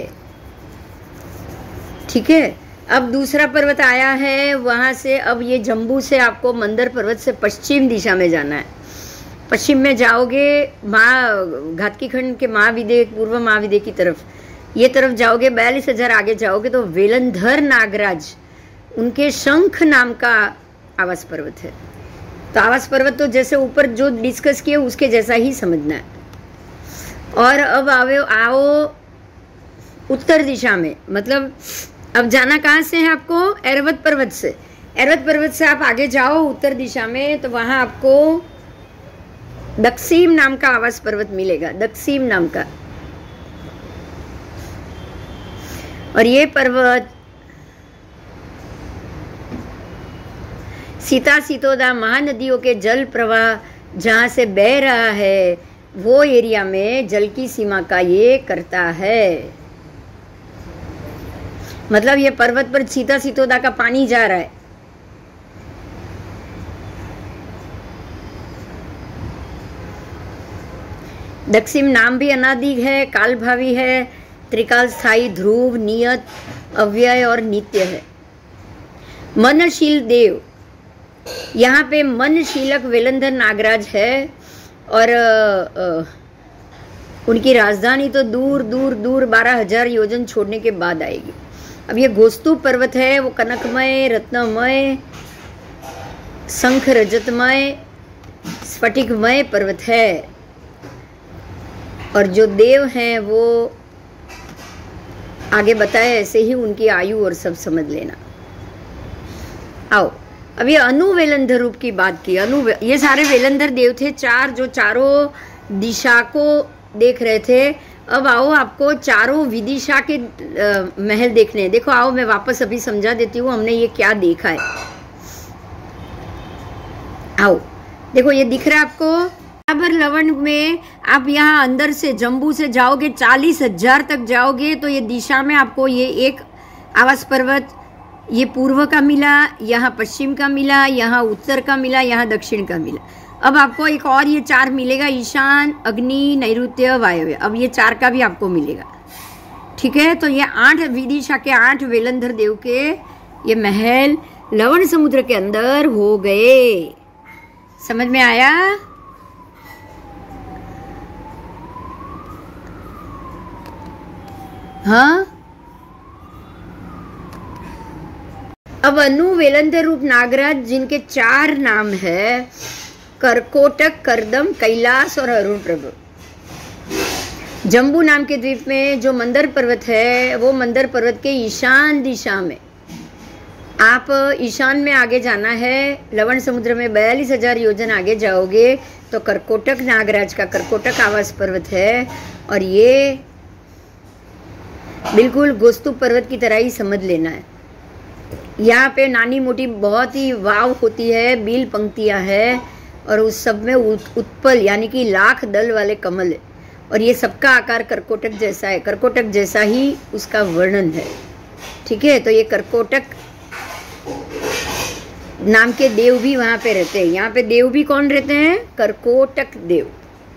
ठीक है, अब दूसरा पर्वत आया है, वहां से अब ये जम्बू से आपको मंदर पर्वत से पश्चिम दिशा में जाना है। पश्चिम में जाओगे घातकी खंड के महाविदय, पूर्व महाविदय की तरफ, ये तरफ जाओगे 42,000 आगे जाओगे तो वेलंधर नागराज उनके शंख नाम का आवास पर्वत है। तो आवास पर्वत तो जैसे ऊपर जो डिस्कस किए उसके जैसा ही समझना है। और अब आओ उत्तर दिशा में, मतलब अब जाना कहाँ से है आपको? ऐरावत पर्वत से। ऐरावत पर्वत से आप आगे जाओ उत्तर दिशा में तो वहां आपको दक्षिम नाम का आवास पर्वत मिलेगा, दक्षिम नाम का। और ये पर्वत सीता सीतोदा महानदियों के जल प्रवाह जहाँ से बह रहा है वो एरिया में जल की सीमा का ये करता है। मतलब ये पर्वत पर सीता सीतोदा का पानी जा रहा है। दक्षिण नाम भी अनादि है, काल भावी है, त्रिकाल स्थायी, ध्रुव, नियत, अव्यय और नित्य है। मनशील देव, यहाँ पे मनशीलक वेलंधर नागराज है और उनकी राजधानी तो दूर दूर दूर 12,000 योजन छोड़ने के बाद आएगी। अब ये गोस्तु पर्वत है, वो कनकमय, रत्नमय, शंख रजतमय, स्फटिकमय पर्वत है। और जो देव हैं वो आगे बताए, ऐसे ही उनकी आयु और सब समझ लेना। आओ अब ये अनु वेलंधर रूप की बात की। ये सारे वेलंधर देव थे, चार, जो चारों दिशा को देख रहे थे। अब आओ आपको चारों विदिशा के महल देखने हैं। देखो आओ मैं वापस अभी समझा देती हूँ हमने ये क्या देखा है। आओ देखो ये दिख रहा है आपको बराबर लवण में। आप यहाँ अंदर से जम्बू से जाओगे 40,000 तक जाओगे तो ये दिशा में आपको ये एक आवास पर्वत, ये पूर्व का मिला, यहाँ पश्चिम का मिला, यहाँ उत्तर का मिला, यहाँ दक्षिण का मिला। अब आपको एक और ये 4 मिलेगा, ईशान, अग्नि, नैऋत्य, वायव्य। अब ये 4 का भी आपको मिलेगा, ठीक है। तो ये 8 विदिशा के 8 वेलंधर देव के ये महल लवण समुद्र के अंदर हो गए। समझ में आया? हाँ। अब अनु वेलंधर रूप नागराज जिनके 4 नाम है, करकोटक, करदम, कैलाश और अरुण प्रभ। जम्बू नाम के द्वीप में जो मंदर पर्वत है वो मंदर पर्वत के ईशान दिशा में। आप ईशान में आगे जाना है, लवण समुद्र में 42,000 योजन आगे जाओगे तो करकोटक नागराज का करकोटक आवास पर्वत है। और ये बिल्कुल गोस्तु पर्वत की तरह ही समझ लेना है। यहाँ पे नानी मोटी बहुत ही वाव होती है, बील पंक्तियाँ है और उस सब में उत्पल यानी कि लाख दल वाले कमल है। और ये सबका आकार करकोटक जैसा है, करकोटक जैसा ही उसका वर्णन है, ठीक है। तो ये करकोटक नाम के देव भी वहाँ पे रहते हैं। यहाँ पे देव भी कौन रहते हैं? करकोटक देव।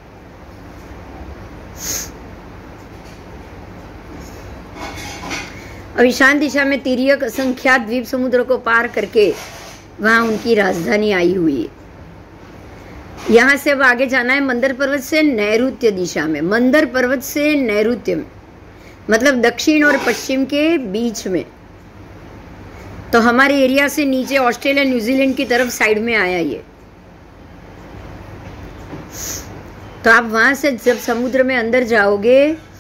अब ईशान दिशा में तिर्यक असंख्यात द्वीप समुद्र को पार करके वहाँ उनकी राजधानी आई हुई है। यहाँ से अब आगे जाना है मंदर पर्वत से नैऋत्य दिशा में। मंदर पर्वत से नैऋत्य में मतलब दक्षिण और पश्चिम के बीच में। तो हमारे एरिया से नीचे ऑस्ट्रेलिया न्यूजीलैंड की तरफ साइड में आया ये। तो आप वहां से जब समुद्र में अंदर जाओगे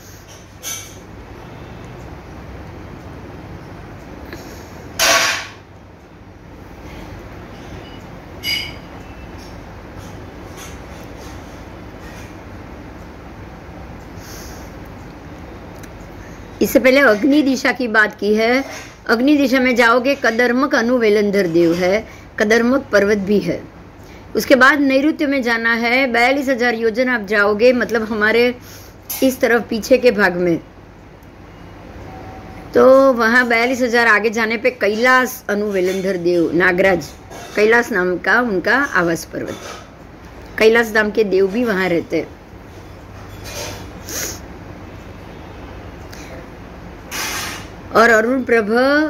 इससे पहले अग्नि दिशा की बात की है। अग्नि दिशा में जाओगे कदर्मक अनु वेलंधर देव है, कदर्मक पर्वत भी है। उसके बाद नैऋत्य में जाना है, 42,000 योजन आप जाओगे मतलब हमारे इस तरफ पीछे के भाग में। तो वहाँ 42,000 आगे जाने पे कैलाश अनु वेलंधर देव नागराज, कैलाश नाम का उनका आवास पर्वत, कैलाश नाम के देव भी वहाँ रहते हैं। और अरुण प्रभ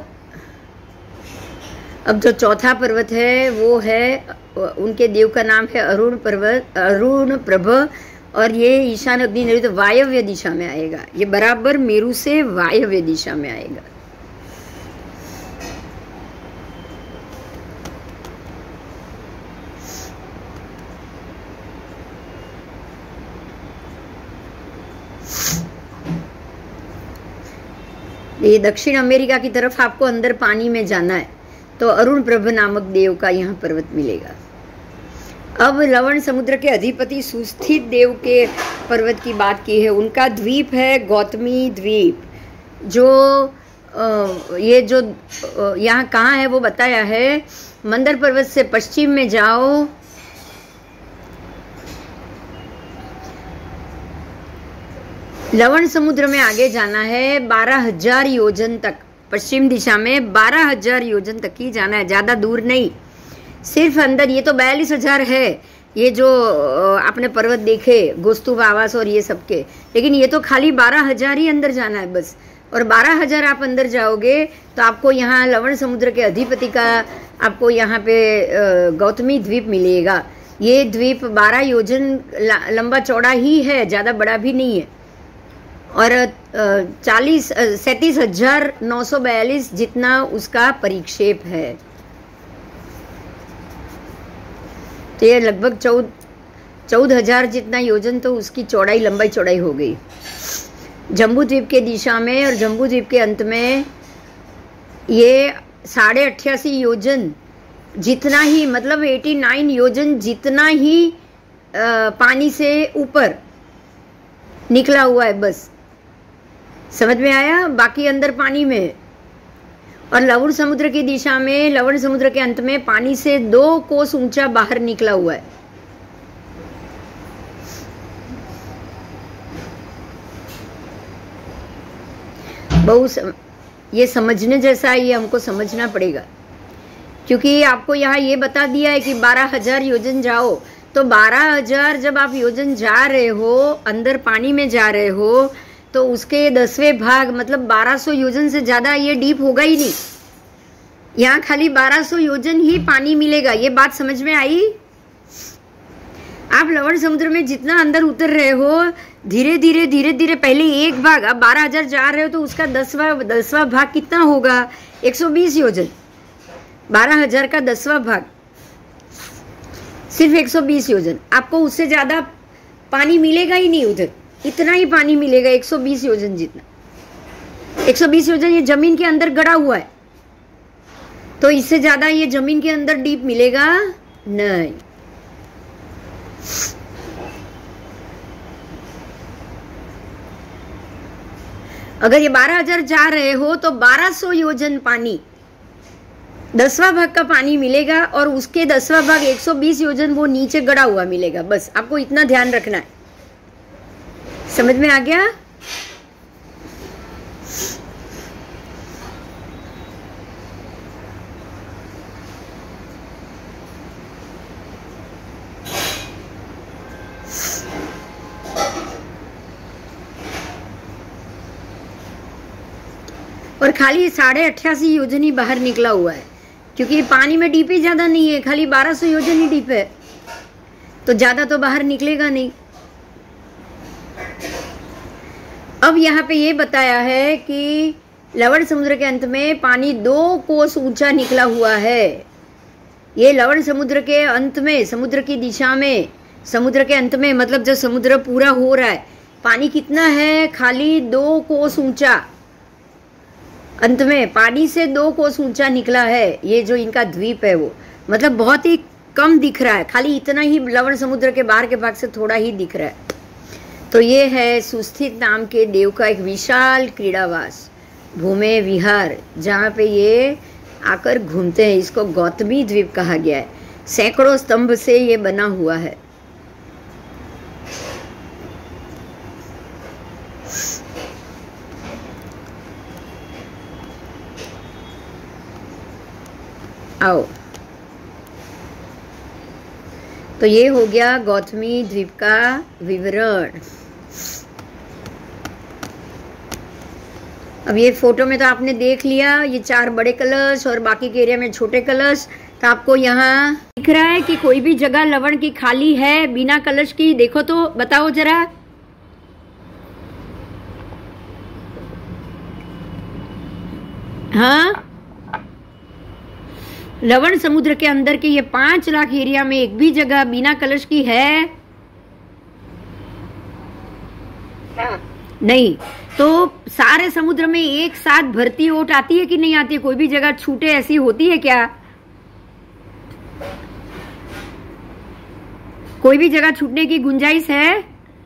अब जो चौथा पर्वत है वो है, उनके देव का नाम है अरुण पर्वत, अरुण प्रभ। और ये ईशान अग्नि नैऋत्य वायव्य दिशा में आएगा। ये बराबर मेरू से वायव्य दिशा में आएगा। ये दक्षिण अमेरिका की तरफ आपको अंदर पानी में जाना है तो अरुण प्रभ नामक देव का यहाँ पर्वत मिलेगा। अब लवण समुद्र के अधिपति सुस्थित देव के पर्वत की बात की है। उनका द्वीप है गौतमी द्वीप। जो ये जो यहाँ कहाँ है वो बताया है। मंदर पर्वत से पश्चिम में जाओ, लवण समुद्र में आगे जाना है 12,000 योजन तक। पश्चिम दिशा में 12,000 योजन तक ही जाना है, ज़्यादा दूर नहीं, सिर्फ अंदर। ये तो 42,000 है ये जो आपने पर्वत देखे गोस्तुब आवास और ये सबके, लेकिन ये तो खाली 12,000 ही अंदर जाना है बस। और 12,000 आप अंदर जाओगे तो आपको यहाँ लवण समुद्र के अधिपति का आपको यहाँ पे गौतमी द्वीप मिलेगा। ये द्वीप 12 योजन लंबा चौड़ा ही है, ज़्यादा बड़ा भी नहीं है। और 37,942 जितना उसका परिक्षेप है। तो ये लगभग 14,000 जितना योजन तो उसकी चौड़ाई लंबाई चौड़ाई हो गई। जम्बू द्वीप के दिशा में और जम्बू द्वीप के अंत में ये 88.5 योजन जितना ही, मतलब 89 योजन जितना ही पानी से ऊपर निकला हुआ है बस। समझ में आया? बाकी अंदर पानी में। और लवण समुद्र की दिशा में, लवण समुद्र के अंत में पानी से 2 कोस ऊंचा बाहर निकला हुआ है। ये समझने जैसा है, ये हमको समझना पड़ेगा, क्योंकि आपको यहाँ ये बता दिया है कि 12,000 योजन जाओ। तो 12,000 जब आप योजन जा रहे हो, अंदर पानी में जा रहे हो, तो उसके 10वें भाग मतलब 1200 योजन से ज़्यादा ये डीप होगा ही नहीं। यहाँ खाली 1200 योजन ही पानी मिलेगा। ये बात समझ में आई? आप लवण समुद्र में जितना अंदर उतर रहे हो, धीरे धीरे धीरे धीरे, पहले एक भाग, अब 12,000 जा रहे हो तो उसका 10वां भाग कितना होगा? 120 योजन। 12,000 का 10वां भाग सिर्फ 120 योजन। आपको उससे ज़्यादा पानी मिलेगा ही नहीं उधर। इतना ही पानी मिलेगा, 120 योजन जितना। 120 योजन ये जमीन के अंदर गड़ा हुआ है, तो इससे ज्यादा ये जमीन के अंदर डीप मिलेगा नहीं। अगर ये 12,000 जा रहे हो तो 1200 योजन पानी, 10वां भाग का पानी मिलेगा, और उसके 10वां भाग 120 योजन वो नीचे गड़ा हुआ मिलेगा। बस आपको इतना ध्यान रखना है। समझ में आ गया? और खाली 88.5 योजन ही बाहर निकला हुआ है, क्योंकि पानी में डीप ही ज्यादा नहीं है, खाली 1200 योजन ही डीप है, तो ज्यादा तो बाहर निकलेगा नहीं। अब यहाँ पे ये बताया है कि लवण समुद्र के अंत में पानी 2 कोस ऊंचा निकला हुआ है। ये लवण समुद्र के अंत में, समुद्र की दिशा में, समुद्र के अंत में मतलब जब समुद्र पूरा हो रहा है, पानी कितना है? खाली 2 कोस ऊंचा। अंत में पानी से 2 कोस ऊंचा निकला है ये जो इनका द्वीप है, वो मतलब बहुत ही कम दिख रहा है, खाली इतना ही लवण समुद्र के बाहर के भाग से थोड़ा ही दिख रहा है। तो ये है सुस्थित नाम के देव का एक विशाल क्रीड़ावास, भूमे विहार, जहाँ पे ये आकर घूमते हैं। इसको गौतमी द्वीप कहा गया है। सैकड़ों स्तंभ से ये बना हुआ है। आओ, तो ये हो गया गौतमी द्वीप का विवरण। अब ये फोटो में तो आपने देख लिया, ये 4 बड़े कलश और बाकी के एरिया में छोटे कलश। तो आपको यहाँ दिख रहा है कि कोई भी जगह लवण की खाली है बिना कलश की? देखो तो बताओ जरा। हाँ, लवण समुद्र के अंदर के ये 5 लाख एरिया में एक भी जगह बिना कलश की है? नहीं। तो सारे समुद्र में एक साथ भरती ओट आती है कि नहीं आती है? कोई भी जगह छूटे ऐसी होती है क्या? कोई भी जगह छूटने की गुंजाइश है?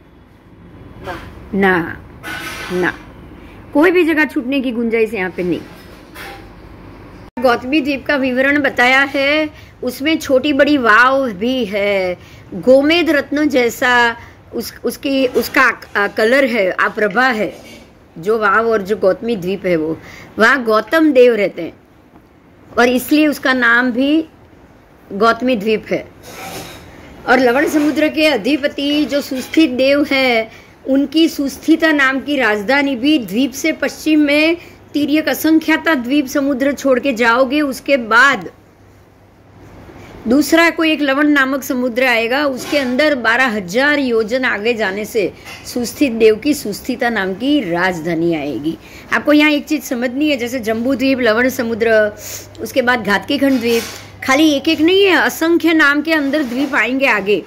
ना ना, कोई भी जगह छूटने की गुंजाइश यहाँ पे नहीं। गौतमी द्वीप का विवरण बताया है, उसमें छोटी बड़ी वाव भी है, गोमेद रत्न जैसा उसका कलर है, आप्रभा है। जो वाव और जो गौतमी द्वीप है वो, वहाँ गौतम देव रहते हैं और इसलिए उसका नाम भी गौतमी द्वीप है। और लवण समुद्र के अधिपति जो सुस्थित देव है, उनकी सुस्थिता नाम की राजधानी भी द्वीप से पश्चिम में तिर्यक असंख्याता द्वीप समुद्र छोड़ के जाओगे, उसके बाद दूसरा कोई एक लवण नामक समुद्र आएगा, उसके अंदर 12,000 योजन आगे जाने से सुस्थित देव की सुस्थिता नाम की राजधानी आएगी। आपको यहाँ एक चीज समझनी है, जैसे जम्बू द्वीप, लवण समुद्र, उसके बाद घातकी खंड द्वीप, खाली एक एक नहीं है, असंख्य नाम के अंदर द्वीप आएंगे आगे।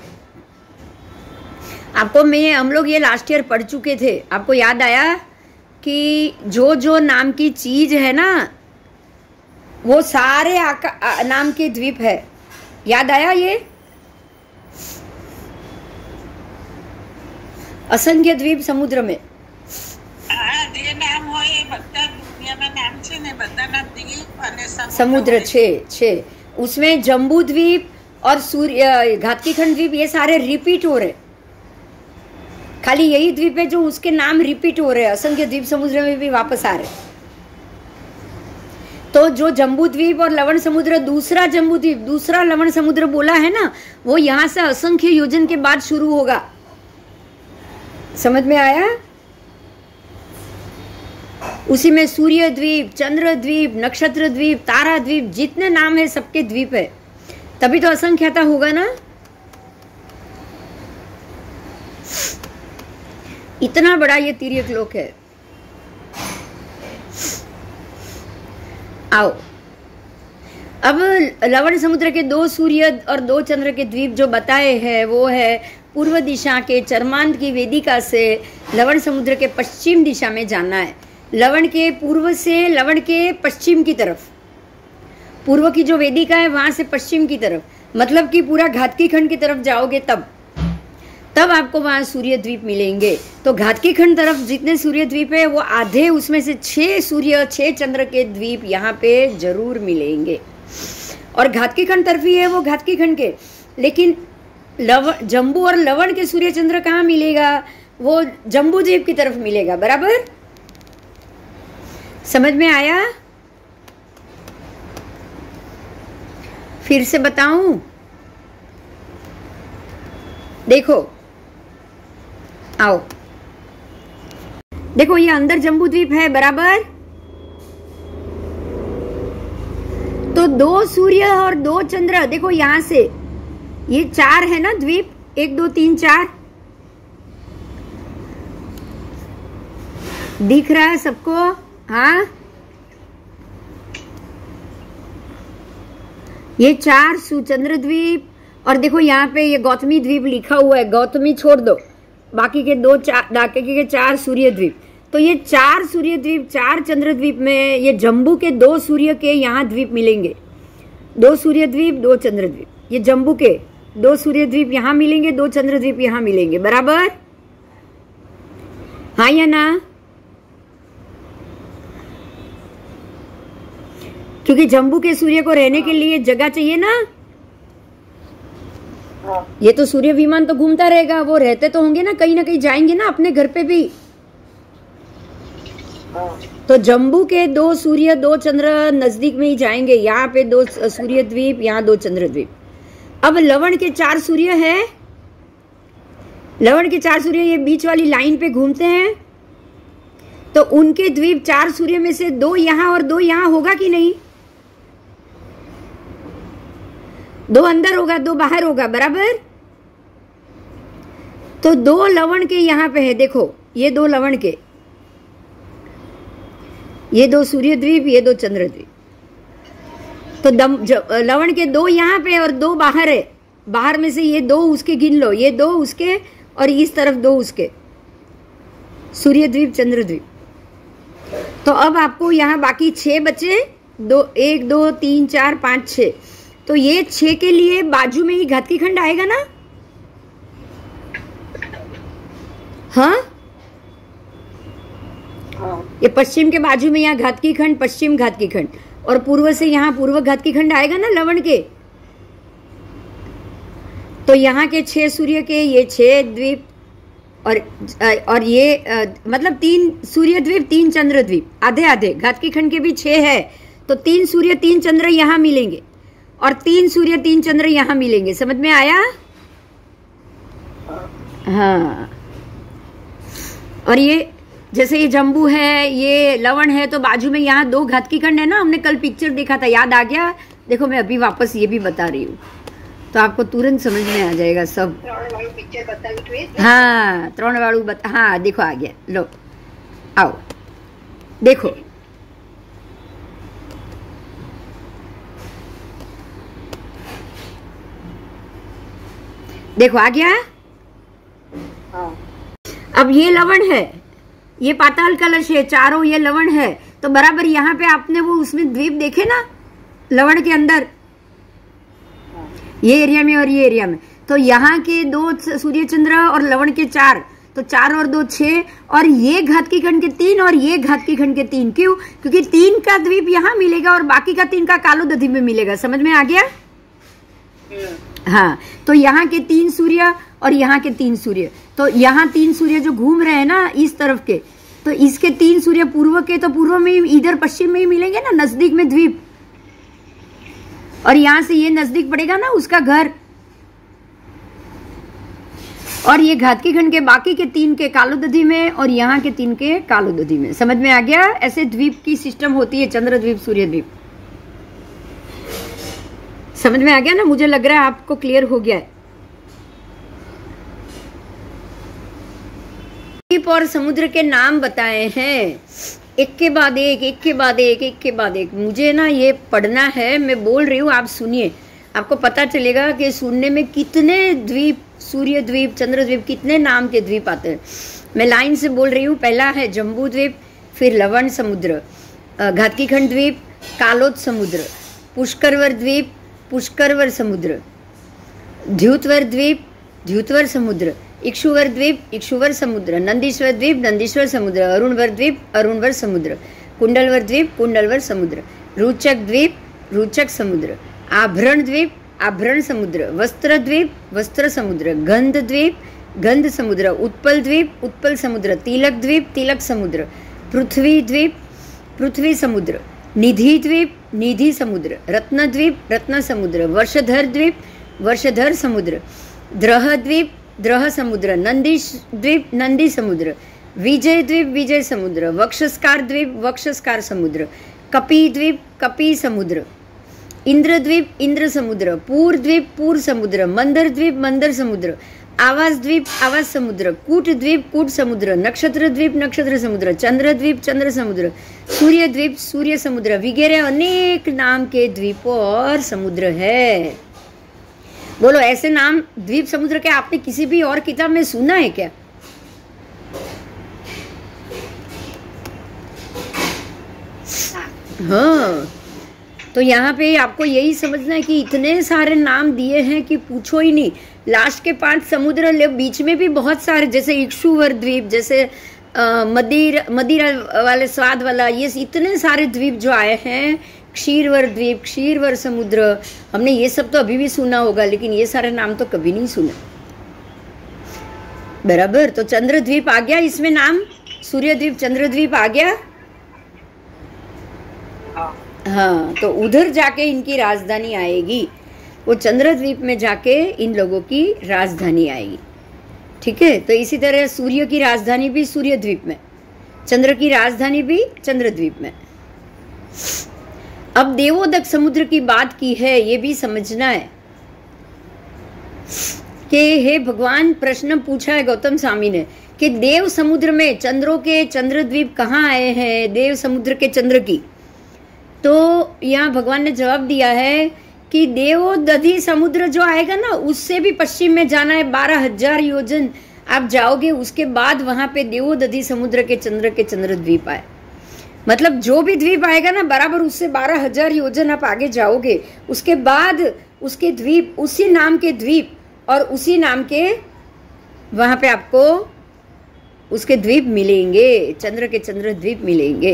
आपको हम लोग ये लास्ट ईयर पढ़ चुके थे, आपको याद आया कि जो जो नाम की चीज है ना, वो सारे नाम के द्वीप है। याद आया ये? असंख्य द्वीप समुद्र में समुद्र 6 उसमें जम्बू द्वीप और घातकी खंड द्वीप ये सारे रिपीट हो रहे। खाली यही द्वीप है जो उसके नाम रिपीट हो रहे हैं, असंख्य द्वीप समुद्र में भी वापस आ रहे। तो जो जम्बू द्वीप और लवण समुद्र, दूसरा जम्बू द्वीप, दूसरा लवण समुद्र बोला है ना, वो यहां से असंख्य योजन के बाद शुरू होगा। समझ में आया? उसी में सूर्य द्वीप, चंद्र द्वीप, नक्षत्र द्वीप, तारा द्वीप, जितने नाम है सबके द्वीप है, तभी तो असंख्यता होगा ना। इतना बड़ा ये तिर्यक लोक है। आओ, अब लवण समुद्र के 2 सूर्य और 2 चंद्र के द्वीप जो बताए हैं, वो है पूर्व दिशा के चरमांत की वेदिका से लवण समुद्र के पश्चिम दिशा में जाना है। लवण के पूर्व से लवण के पश्चिम की तरफ, पूर्व की जो वेदिका है वहां से पश्चिम की तरफ, मतलब कि पूरा घातकी खंड की तरफ जाओगे तब आपको वहां सूर्य द्वीप मिलेंगे। तो घातकी खंड तरफ जितने सूर्य द्वीप है, वो आधे, उसमें से 6 सूर्य 6 चंद्र के द्वीप यहाँ पे जरूर मिलेंगे। और घातकी खंड तरफ ही है वो घातकी खंड के, लेकिन जम्बू और लवण के सूर्य चंद्र कहाँ मिलेगा? वो जम्बू द्वीप की तरफ मिलेगा। बराबर समझ में आया? फिर से बताऊं, देखो, आओ देखो, ये अंदर जम्बू द्वीप है। बराबर, तो 2 सूर्य और 2 चंद्र, देखो यहां से ये 4 है ना द्वीप, 1 2 3 4 दिख रहा है सबको? हाँ, ये 4 सुचंद्र द्वीप, और देखो यहाँ पे ये गौतमी द्वीप लिखा हुआ है, गौतमी छोड़ दो, बाकी के 4 सूर्य द्वीप। तो ये 4 सूर्य द्वीप, 4 चंद्र द्वीप में ये जम्बू के 2 सूर्य के यहाँ द्वीप मिलेंगे। 2 सूर्य द्वीप, 2 चंद्र द्वीप, ये जम्बू के 2 सूर्य द्वीप यहाँ मिलेंगे, 2 चंद्र द्वीप यहाँ मिलेंगे। बराबर, हाँ या ना? क्योंकि जम्बू के सूर्य को रहने के लिए जगह चाहिए ना। ये तो सूर्य विमान तो घूमता रहेगा, वो रहते तो होंगे ना कहीं जाएंगे ना अपने घर पे भी। तो जम्बू के 2 सूर्य 2 चंद्र नजदीक में ही जाएंगे। यहाँ पे 2 सूर्य द्वीप, यहाँ 2 चंद्र द्वीप। अब लवण के 4 सूर्य है, लवण के 4 सूर्य ये बीच वाली लाइन पे घूमते हैं, तो उनके द्वीप 4 सूर्य में से 2 यहाँ और 2 यहाँ होगा कि नहीं? 2 अंदर होगा, 2 बाहर होगा। बराबर, तो 2 लवण के यहाँ पे है, देखो ये 2 लवण के, ये 2 सूर्य द्वीप, ये 2 चंद्र द्वीप। तो लवण के 2 यहाँ पे और 2 बाहर है। बाहर में से ये 2 उसके गिन लो, ये 2 उसके और इस तरफ 2 उसके, सूर्य द्वीप चंद्र द्वीप। तो अब आपको यहाँ बाकी 6 बचे, 1 2 3 4 5 6। तो ये 6 के लिए बाजू में ही घातकी खंड आएगा ना? हाँ, ये पश्चिम के बाजू में यहाँ घातकी खंड, पश्चिम घातकी खंड, और पूर्व से यहाँ पूर्व घातकी खंड आएगा ना लवण के। तो यहाँ के 6 सूर्य के ये 6 द्वीप, और ये मतलब 3 सूर्य द्वीप 3 चंद्र द्वीप, आधे आधे घातकी खंड के भी 6 है। तो 3 सूर्य 3 चंद्र यहाँ मिलेंगे, और 3 सूर्य 3 चंद्र यहाँ मिलेंगे। समझ में आया? हाँ, और ये जैसे ये जम्बू है, ये लवण है, तो बाजू में यहाँ 2 घातकी खंड है ना, हमने कल पिक्चर देखा था, याद आ गया? देखो मैं अभी वापस ये भी बता रही हूँ, तो आपको तुरंत समझ में आ जाएगा सब। हाँ, 3 वालू हाँ, देखो आ गया, लो आओ देखो, देखो आ गया। अब ये लवण है, ये पाताल कलश है, चारों ये लवण है, तो बराबर यहाँ पे आपने वो उसमें द्वीप देखे ना लवण के अंदर, ये एरिया में और ये एरिया में, तो यहाँ के 2 सूर्य चंद्र और लवण के 4, तो 4 और 2 6, और ये घातकी खंड के 3 और ये घातकी खंड के 3। क्यों? क्योंकि 3 का द्वीप यहाँ मिलेगा और बाकी का 3 का कालो दधी में मिलेगा। समझ में आ गया? हाँ, तो यहाँ के 3 सूर्य और यहाँ के 3 सूर्य, तो यहाँ 3 सूर्य जो घूम रहे हैं ना इस तरफ के, तो इसके 3 सूर्य पूर्व के, तो पूर्व में ही इधर पश्चिम में ही मिलेंगे ना, नजदीक में द्वीप, और यहां से ये नजदीक पड़ेगा ना उसका घर, और ये घातकी खंड के बाकी के 3 के कालो दधी में और यहाँ के 3 के कालो दधी में। समझ में आ गया? ऐसे द्वीप की सिस्टम होती है, चंद्र द्वीप, सूर्य द्वीप। समझ में आ गया ना? मुझे लग रहा है आपको क्लियर हो गया है। द्वीप और समुद्र के नाम बताए हैं, एक के बाद एक, एक के बाद एक, एक के बाद एक। मुझे ना ये पढ़ना है, मैं बोल रही हूँ, आप सुनिए, आपको पता चलेगा कि सुनने में कितने द्वीप, सूर्य द्वीप, चंद्र द्वीप, कितने नाम के द्वीप आते हैं। मैं लाइन से बोल रही हूँ। पहला है जम्बू द्वीप, फिर लवण समुद्र, घातकी खंड द्वीप, कालोद समुद्र, पुष्करवर द्वीप, पुष्करवर समुद्र, द्यूतवर द्वीप, द्यूतवर समुद्र, इक्षुवर द्वीप, इक्षुवर समुद्र, नंदीश्वर द्वीप, नंदीश्वर समुद्र, अरुणवर द्वीप, अरुणवर समुद्र, कुंडलवर द्वीप, कुंडलवर समुद्र, रुचक द्वीप, रुचक समुद्र, आभरण द्वीप, आभरण समुद्र, वस्त्र द्वीप, वस्त्र समुद्र, गंध द्वीप, गंध समुद्र, उत्पल द्वीप, उत्पल समुद्र, तिलक द्वीप, तिलक समुद्र, पृथ्वी द्वीप, पृथ्वी समुद्र, निधि द्वीप, निधि समुद्र, रत्न द्वीप, रत्न समुद्र, वर्षधर द्वीप, वर्षधर समुद्र, द्रह द्वीप, द्रह समुद्र, नंदीश द्वीप, नंदी समुद्र, विजय द्वीप, विजय समुद्र, वक्षस्कार द्वीप, वक्षस्कार समुद्र, कपी द्वीप, कपी समुद्र, इंद्र द्वीप, इंद्र समुद्र, पूर द्वीप, पूर समुद्र, मंदर द्वीप, मंदर समुद्र, आवास द्वीप, आवास समुद्र, कूट द्वीप, कूट समुद्र, नक्षत्र द्वीप, नक्षत्र समुद्र, चंद्र द्वीप, चंद्र समुद्र, सूर्य द्वीप, सूर्य समुद्र, वगैरह अनेक नाम के द्वीप और समुद्र है। बोलो, ऐसे नाम द्वीप समुद्र के आपने किसी भी और किताब में सुना है क्या? हाँ, तो यहाँ पे आपको यही समझना है कि इतने सारे नाम दिए हैं कि पूछो ही नहीं। लास्ट के 5 समुद्र ले, बीच में भी बहुत सारे, जैसे इक्षुवर द्वीप, जैसे मदिरा वाले स्वाद वाला, ये इतने सारे द्वीप जो आए हैं, क्षीरवर द्वीप, क्षीरवर समुद्र, हमने ये सब तो अभी भी सुना होगा, लेकिन ये सारे नाम तो कभी नहीं सुना। बराबर, तो चंद्र द्वीप आ गया इसमें नाम, सूर्य द्वीप, चंद्र द्वीप आ गया। हाँ, तो उधर जाके इनकी राजधानी आएगी, वो चंद्र द्वीप में जाके इन लोगों की राजधानी आएगी। ठीक है, तो इसी तरह सूर्य की राजधानी भी सूर्य द्वीप में, चंद्र की राजधानी भी चंद्र द्वीप में। अब देवोदक समुद्र की बात की है, ये भी समझना है कि हे भगवान, प्रश्न पूछा है गौतम स्वामी ने कि देव समुद्र में चंद्रों के चंद्र द्वीप कहाँ आए हैं, देव समुद्र के चंद्र की। तो यहाँ भगवान ने जवाब दिया है कि देवोदधी समुद्र जो आएगा ना, उससे भी पश्चिम में जाना है, 12,000 योजन आप जाओगे, उसके बाद वहां पे देवोदधी समुद्र के चंद्र द्वीप आए। मतलब जो भी द्वीप आएगा ना, बराबर उससे 12,000 योजन आप आगे जाओगे, उसके बाद उसके द्वीप, उसी नाम के द्वीप और उसी नाम के वहां पे आपको उसके द्वीप मिलेंगे, चंद्र के चंद्र द्वीप मिलेंगे।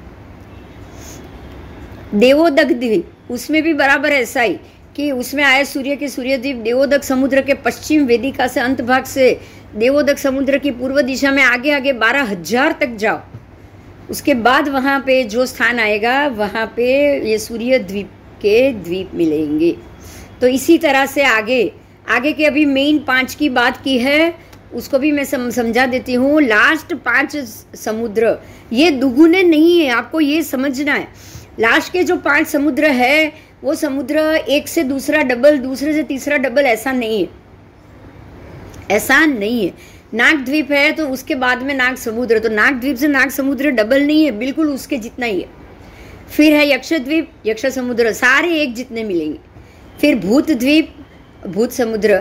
देवोदक द्वीप, उसमें भी बराबर ऐसा ही कि उसमें आए सूर्य के सूर्य द्वीप, देवोदक समुद्र के पश्चिम वेदिका से अंत भाग से देवोदक समुद्र की पूर्व दिशा में आगे आगे 12,000 तक जाओ, उसके बाद वहाँ पे जो स्थान आएगा वहाँ पे ये सूर्य द्वीप के द्वीप मिलेंगे। तो इसी तरह से आगे आगे के अभी मेन 5 की बात की है, उसको भी मैं समझा देती हूँ। लास्ट 5 समुद्र ये दुगुने नहीं है, आपको ये समझना है। लास्ट के जो 5 समुद्र है वो समुद्र एक से दूसरा डबल, दूसरे से तीसरा डबल, ऐसा नहीं है, ऐसा नहीं है। नाग द्वीप है तो उसके बाद में नाग समुद्र, तो नाग द्वीप से नाग समुद्र डबल नहीं है, बिल्कुल उसके जितना ही है। फिर है यक्ष द्वीप, यक्ष समुद्र, सारे एक जितने मिलेंगे। फिर भूत द्वीप, भूत समुद्र।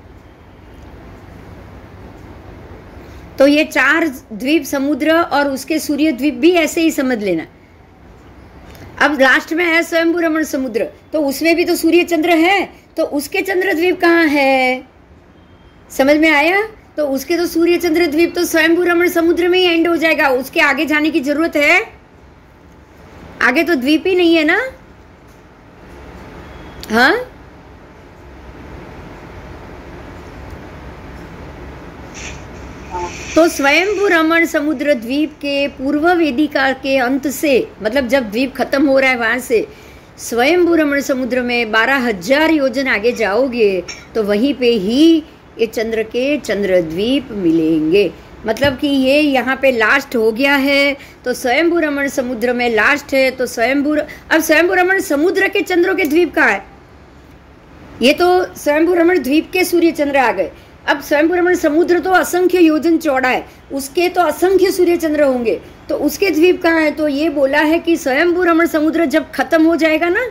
तो ये 4 द्वीप समुद्र और उसके सूर्य द्वीप भी ऐसे ही समझ लेना। अब लास्ट में है स्वयंभू रमण समुद्र, तो उसमें भी तो सूर्य चंद्र है, तो उसके चंद्र द्वीप कहाँ है, समझ में आया? तो उसके तो सूर्य चंद्र द्वीप तो स्वयंभू रमण समुद्र में ही एंड हो जाएगा, उसके आगे जाने की जरूरत है? आगे तो द्वीप ही नहीं है ना। हाँ, तो स्वयंभू रमण समुद्र द्वीप के पूर्व वेदिका के अंत से, मतलब जब द्वीप खत्म हो रहा है वहां से स्वयंभू रमण समुद्र में 12,000 योजन आगे जाओगे तो वहीं पे ही ये चंद्र के चंद्र द्वीप मिलेंगे। मतलब कि ये यहाँ पे लास्ट हो गया है, तो स्वयंभू रमण समुद्र में लास्ट है, तो अब स्वयंभू रमण समुद्र के चंद्रों के द्वीप कहाँ है? ये तो स्वयंभू रमण द्वीप के सूर्य चंद्र आ गए। अब स्वयंभू रमण समुद्र तो असंख्य योजन चौड़ा है, उसके तो असंख्य सूर्य चंद्र होंगे, तो उसके द्वीप कहाँ है? तो ये बोला है कि स्वयंभू रमण समुद्र जब खत्म हो जाएगा ना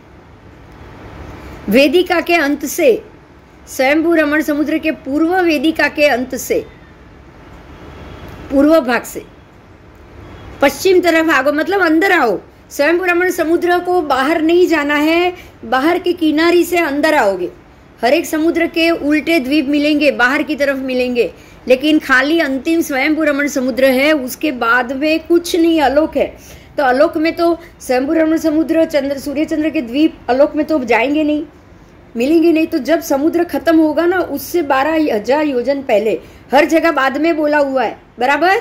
वेदिका के अंत से, स्वयंभू रमण समुद्र के पूर्व वेदिका के अंत से, पूर्व भाग से पश्चिम तरफ आगो, मतलब अंदर आओ। स्वयंभू रमण समुद्र को बाहर नहीं जाना है, बाहर के किनारे से अंदर आओगे। हर एक समुद्र के उल्टे द्वीप मिलेंगे, बाहर की तरफ मिलेंगे, लेकिन खाली अंतिम स्वयंभू रमण समुद्र है, उसके बाद में कुछ नहीं, अलोक है। तो अलोक में तो स्वयंभू रमण समुद्र, चंद्र, सूर्य चंद्र के द्वीप अलोक में तो जाएंगे नहीं, मिलेंगे नहीं। तो जब समुद्र खत्म होगा ना, उससे 12,000 योजन पहले, हर जगह बाद में बोला हुआ है, बराबर?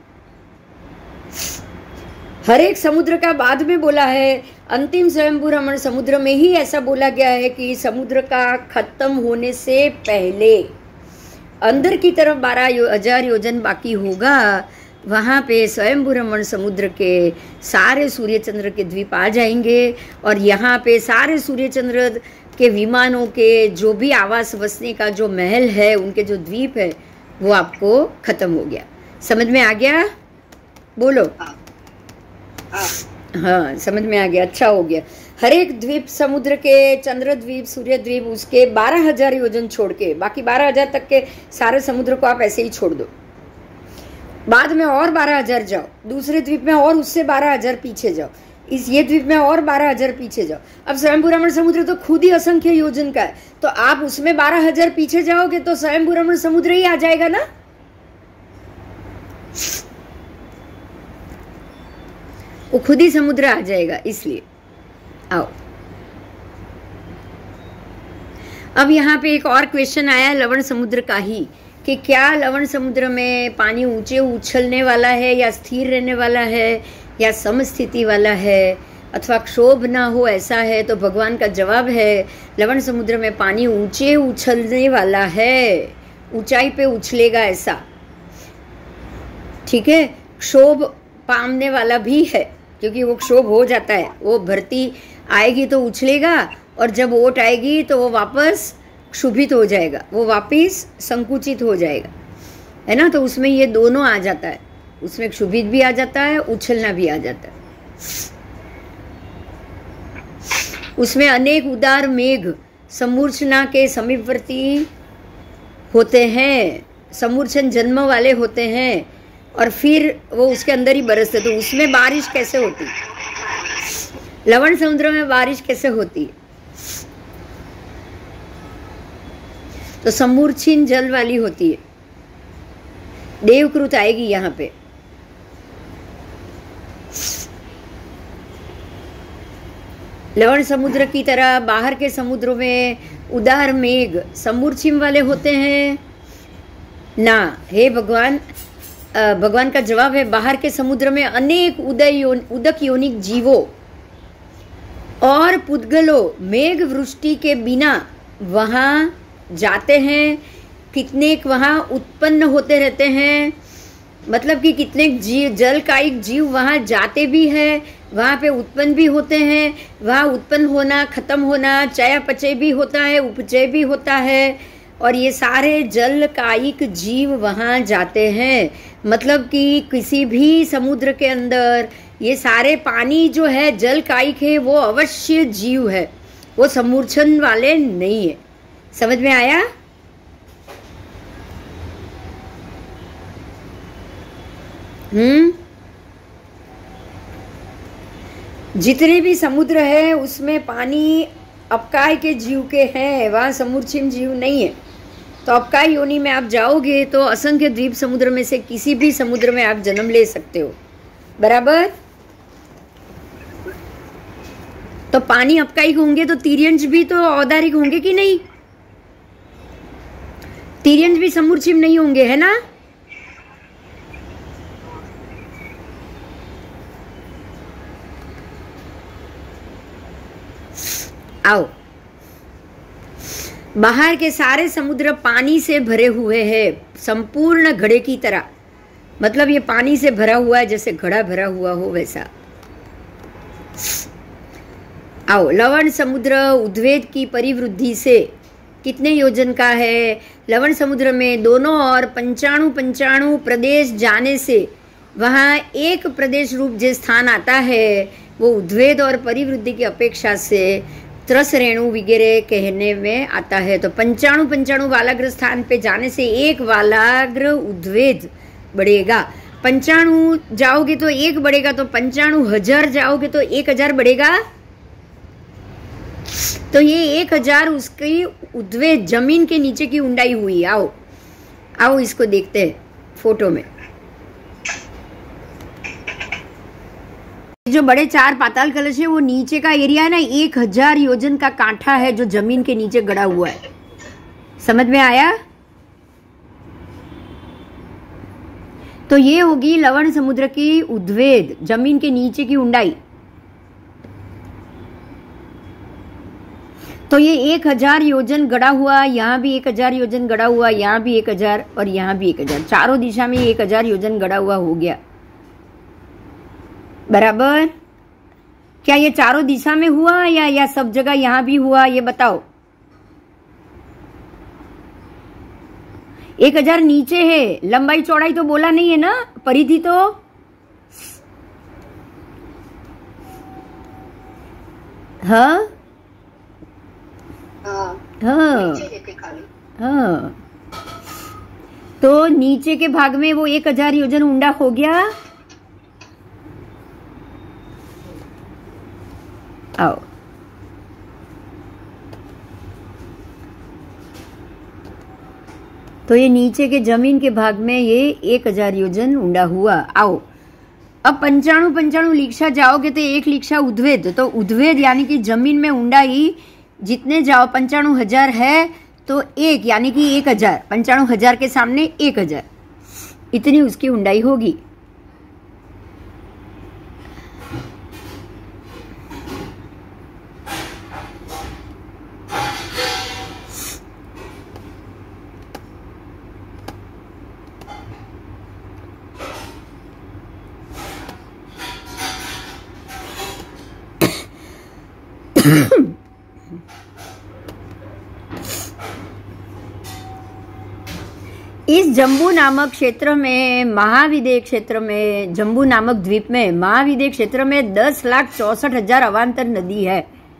हर एक समुद्र का बाद में बोला है। अंतिम स्वयंभू रमण समुद्र में ही ऐसा बोला गया है कि समुद्र का खत्म होने से पहले अंदर की तरफ 12,000 योजन बाकी होगा, वहाँ पे स्वयंभू रमण समुद्र के सारे सूर्य चंद्र के द्वीप आ जाएंगे, और यहाँ पे सारे सूर्य चंद्र के विमानों के जो भी आवास बसने का जो महल है, उनके जो द्वीप है, वो आपको खत्म हो गया। समझ में आ गया? बोलो। हाँ, समझ में आ गया, अच्छा हो गया। हर एक द्वीप समुद्र के, चंद्र द्वीप, सूर्य द्वीप, उसके 12,000 योजन छोड़ के बाकी 12,000 तक के सारे समुद्र को आप ऐसे ही छोड़ दो। बाद में और 12,000 जाओ, दूसरे द्वीप में और उससे 12,000 पीछे जाओ, ये द्वीप में और 12,000 पीछे जाओ। अब स्वयंभू रमण समुद्र तो खुद ही असंख्य योजन का है, तो आप उसमें 12,000 पीछे जाओगे तो स्वयंभू रमण समुद्र ही आ जाएगा ना। वो खुद ही समुद्र आ जाएगा, इसलिए आओ। अब यहाँ पे एक और क्वेश्चन आया लवण समुद्र का ही, कि क्या लवण समुद्र में पानी ऊंचे उछलने वाला है, या स्थिर रहने वाला है, या समस्थिति वाला है, अथवा क्षोभ ना हो, ऐसा है? तो भगवान का जवाब है, लवण समुद्र में पानी ऊंचे उछलने वाला है, ऊंचाई पे उछलेगा ऐसा, ठीक है। क्षोभ पामने वाला भी है, क्योंकि वो क्षोभ हो जाता है, वो भरती आएगी तो उछलेगा, और जब ओट आएगी तो वो वापस क्षुभित हो जाएगा, वो वापस संकुचित हो जाएगा, है ना। तो उसमें ये दोनों आ जाता है, उसमें क्षुभित भी आ जाता है, उछलना भी आ जाता है। उसमें अनेक उदार मेघ समूर्छना के समीपवर्ती होते हैं, समूर्छन जन्म वाले होते हैं, और फिर वो उसके अंदर ही बरसते। तो उसमें बारिश कैसे होती? लवण समुद्र में बारिश कैसे होती है? तो समूर्छिन जल वाली होती है, देवकृत आएगी यहाँ पे। लवण समुद्र की तरह बाहर के समुद्रों में उदार मेघ समूर्छिम वाले होते हैं ना। हे भगवान, भगवान का जवाब है, बाहर के समुद्र में अनेक उदक योनिक जीवों और पुद्गलों मेघ वृष्टि के बिना वहाँ जाते हैं, कितने वहाँ उत्पन्न होते रहते हैं, मतलब कि कितने जीव, जल कायिक जीव वहाँ जाते भी हैं, वहाँ पे उत्पन्न भी होते हैं। वहाँ उत्पन्न होना, खत्म होना, चयापचय भी होता है, उपचय भी होता है, और ये सारे जल कायिक जीव वहाँ जाते हैं। मतलब कि किसी भी समुद्र के अंदर ये सारे पानी जो है जल कायिक है, वो अवश्य जीव है, वो समूर्छन वाले नहीं है। समझ में आया? जितने भी समुद्र है उसमें पानी अपकाय के जीव के हैं, वहाँ समूर्छिन जीव नहीं है। तो अपकाय योनि में आप जाओगे तो असंख्य द्वीप समुद्र में से किसी भी समुद्र में आप जन्म ले सकते हो, बराबर। तो पानी अपकायिक होंगे तो तिर्यंश भी तो औदारिक होंगे कि नहीं? तिर्यंश भी समूर्छिम नहीं होंगे, है ना? आओ, बाहर के सारे समुद्र पानी से भरे हुए हैं, संपूर्ण घड़े की तरह। मतलब ये पानी से भरा हुआ है, जैसे घड़ा भरा हुआ हो वैसा। आओ, लवण समुद्र उद्वेद की परिवृद्धि से कितने योजन का है? लवण समुद्र में दोनों ओर 95 प्रदेश जाने से वहाँ एक प्रदेश रूप जो स्थान आता है, वो उद्वेद और परिवृद्धि की अपेक्षा से त्रस रेणु वगैरह कहने में आता है। तो 95 वालाग्र स्थान पे जाने से एक वालाग्र उद्वेद बढ़ेगा। 95 जाओगे तो एक बढ़ेगा, तो 95,000 जाओगे तो 1,000 बढ़ेगा। तो ये 1,000 उसकी उद्वेद जमीन के नीचे की ऊंडाई हुई। आओ आओ इसको देखते हैं फोटो में। जो बड़े 4 पाताल कलश है वो नीचे का एरिया है ना, 1,000 योजन का कांठा है जो जमीन के नीचे गड़ा हुआ है। समझ में आया? तो ये होगी लवण समुद्र की उद्वेद, जमीन के नीचे की ऊंडाई। तो ये 1,000 योजन गड़ा हुआ, यहाँ भी 1,000 योजन गड़ा हुआ, यहाँ भी 1,000 और यहाँ भी 1,000, चारों दिशा में 1,000 योजन गड़ा हुआ हो गया, बराबर। क्या ये चारों दिशा में हुआ या सब जगह यहाँ भी हुआ, ये बताओ। 1,000 नीचे है, लंबाई चौड़ाई तो बोला नहीं है ना, परिधि तो हाँ हाँ। तो नीचे के भाग में वो 1,000 योजन ऊंडा हो गया। आओ, तो ये नीचे के जमीन के भाग में ये 1,000 योजन ऊंडा हुआ। आओ, अब 95 लीक्षा जाओगे तो 1 लीक्षा उद्वेद, तो उद्वेद यानी कि जमीन में ऊंडाई जितने जाओ 95,000 है तो 1 यानी कि 1,000, 95,000 के सामने 1,000, इतनी उसकी ऊंडाई होगी। इस जम्बू नामक क्षेत्र में, महाविदेय क्षेत्र में, जम्बू नामक द्वीप में, महाविदेय क्षेत्र में 10,64,000 अवान्तर नदी है।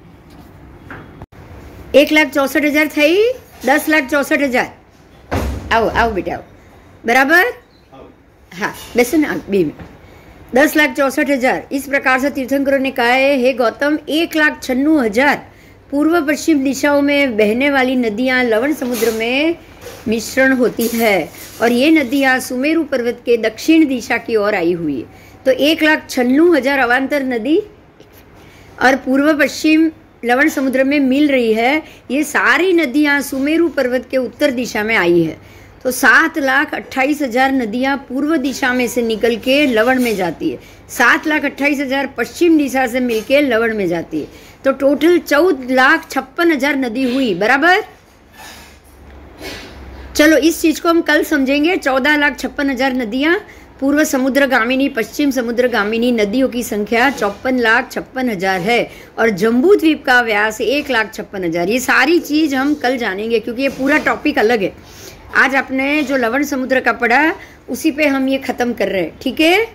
1,64,000 थी, 10,64,000। आओ आओ बेटा आओ, बराबर। हाँ बेसन बी में 10,64,000। इस प्रकार से तीर्थंकरों ने कहा है, हे गौतम, 1,96,000 पूर्व पश्चिम दिशाओं में बहने वाली नदियां लवण समुद्र में मिश्रण होती है, और ये नदियां सुमेरु पर्वत के दक्षिण दिशा की ओर आई हुई है। तो 1,96,000 अवान्तर नदी और पूर्व पश्चिम लवण समुद्र में मिल रही है। ये सारी नदियां सुमेरु पर्वत के उत्तर दिशा में आई है। तो 7,28,000 नदियां पूर्व दिशा में से निकल के लवण में जाती है, 7,28,000 पश्चिम दिशा से मिलके लवण में जाती है। तो टोटल 14,56,000 नदी हुई, बराबर। चलो इस चीज को हम कल समझेंगे। 14,56,000 नदियां, पूर्व समुद्रगामिनी पश्चिम समुद्रगामिनी नदियों की संख्या 54,56,000 है और जम्बू द्वीप का व्यास 1,56,000। ये सारी चीज हम कल जानेंगे क्योंकि ये पूरा टॉपिक अलग है। आज आपने जो लवण समुद्र का पढ़ा उसी पे हम ये खत्म कर रहे हैं, ठीक है?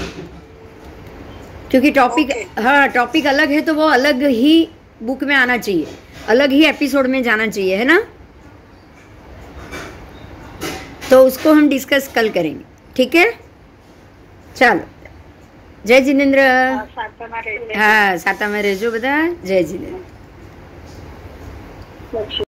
क्योंकि टॉपिक हाँ टॉपिक अलग है तो वो अलग ही बुक में आना चाहिए, अलग ही एपिसोड में जाना चाहिए, है ना? तो उसको हम डिस्कस कल करेंगे, ठीक है? चलो जय जिनेन्द्र। हाँ साता में रेजो बता। जय जिनेन्द्र।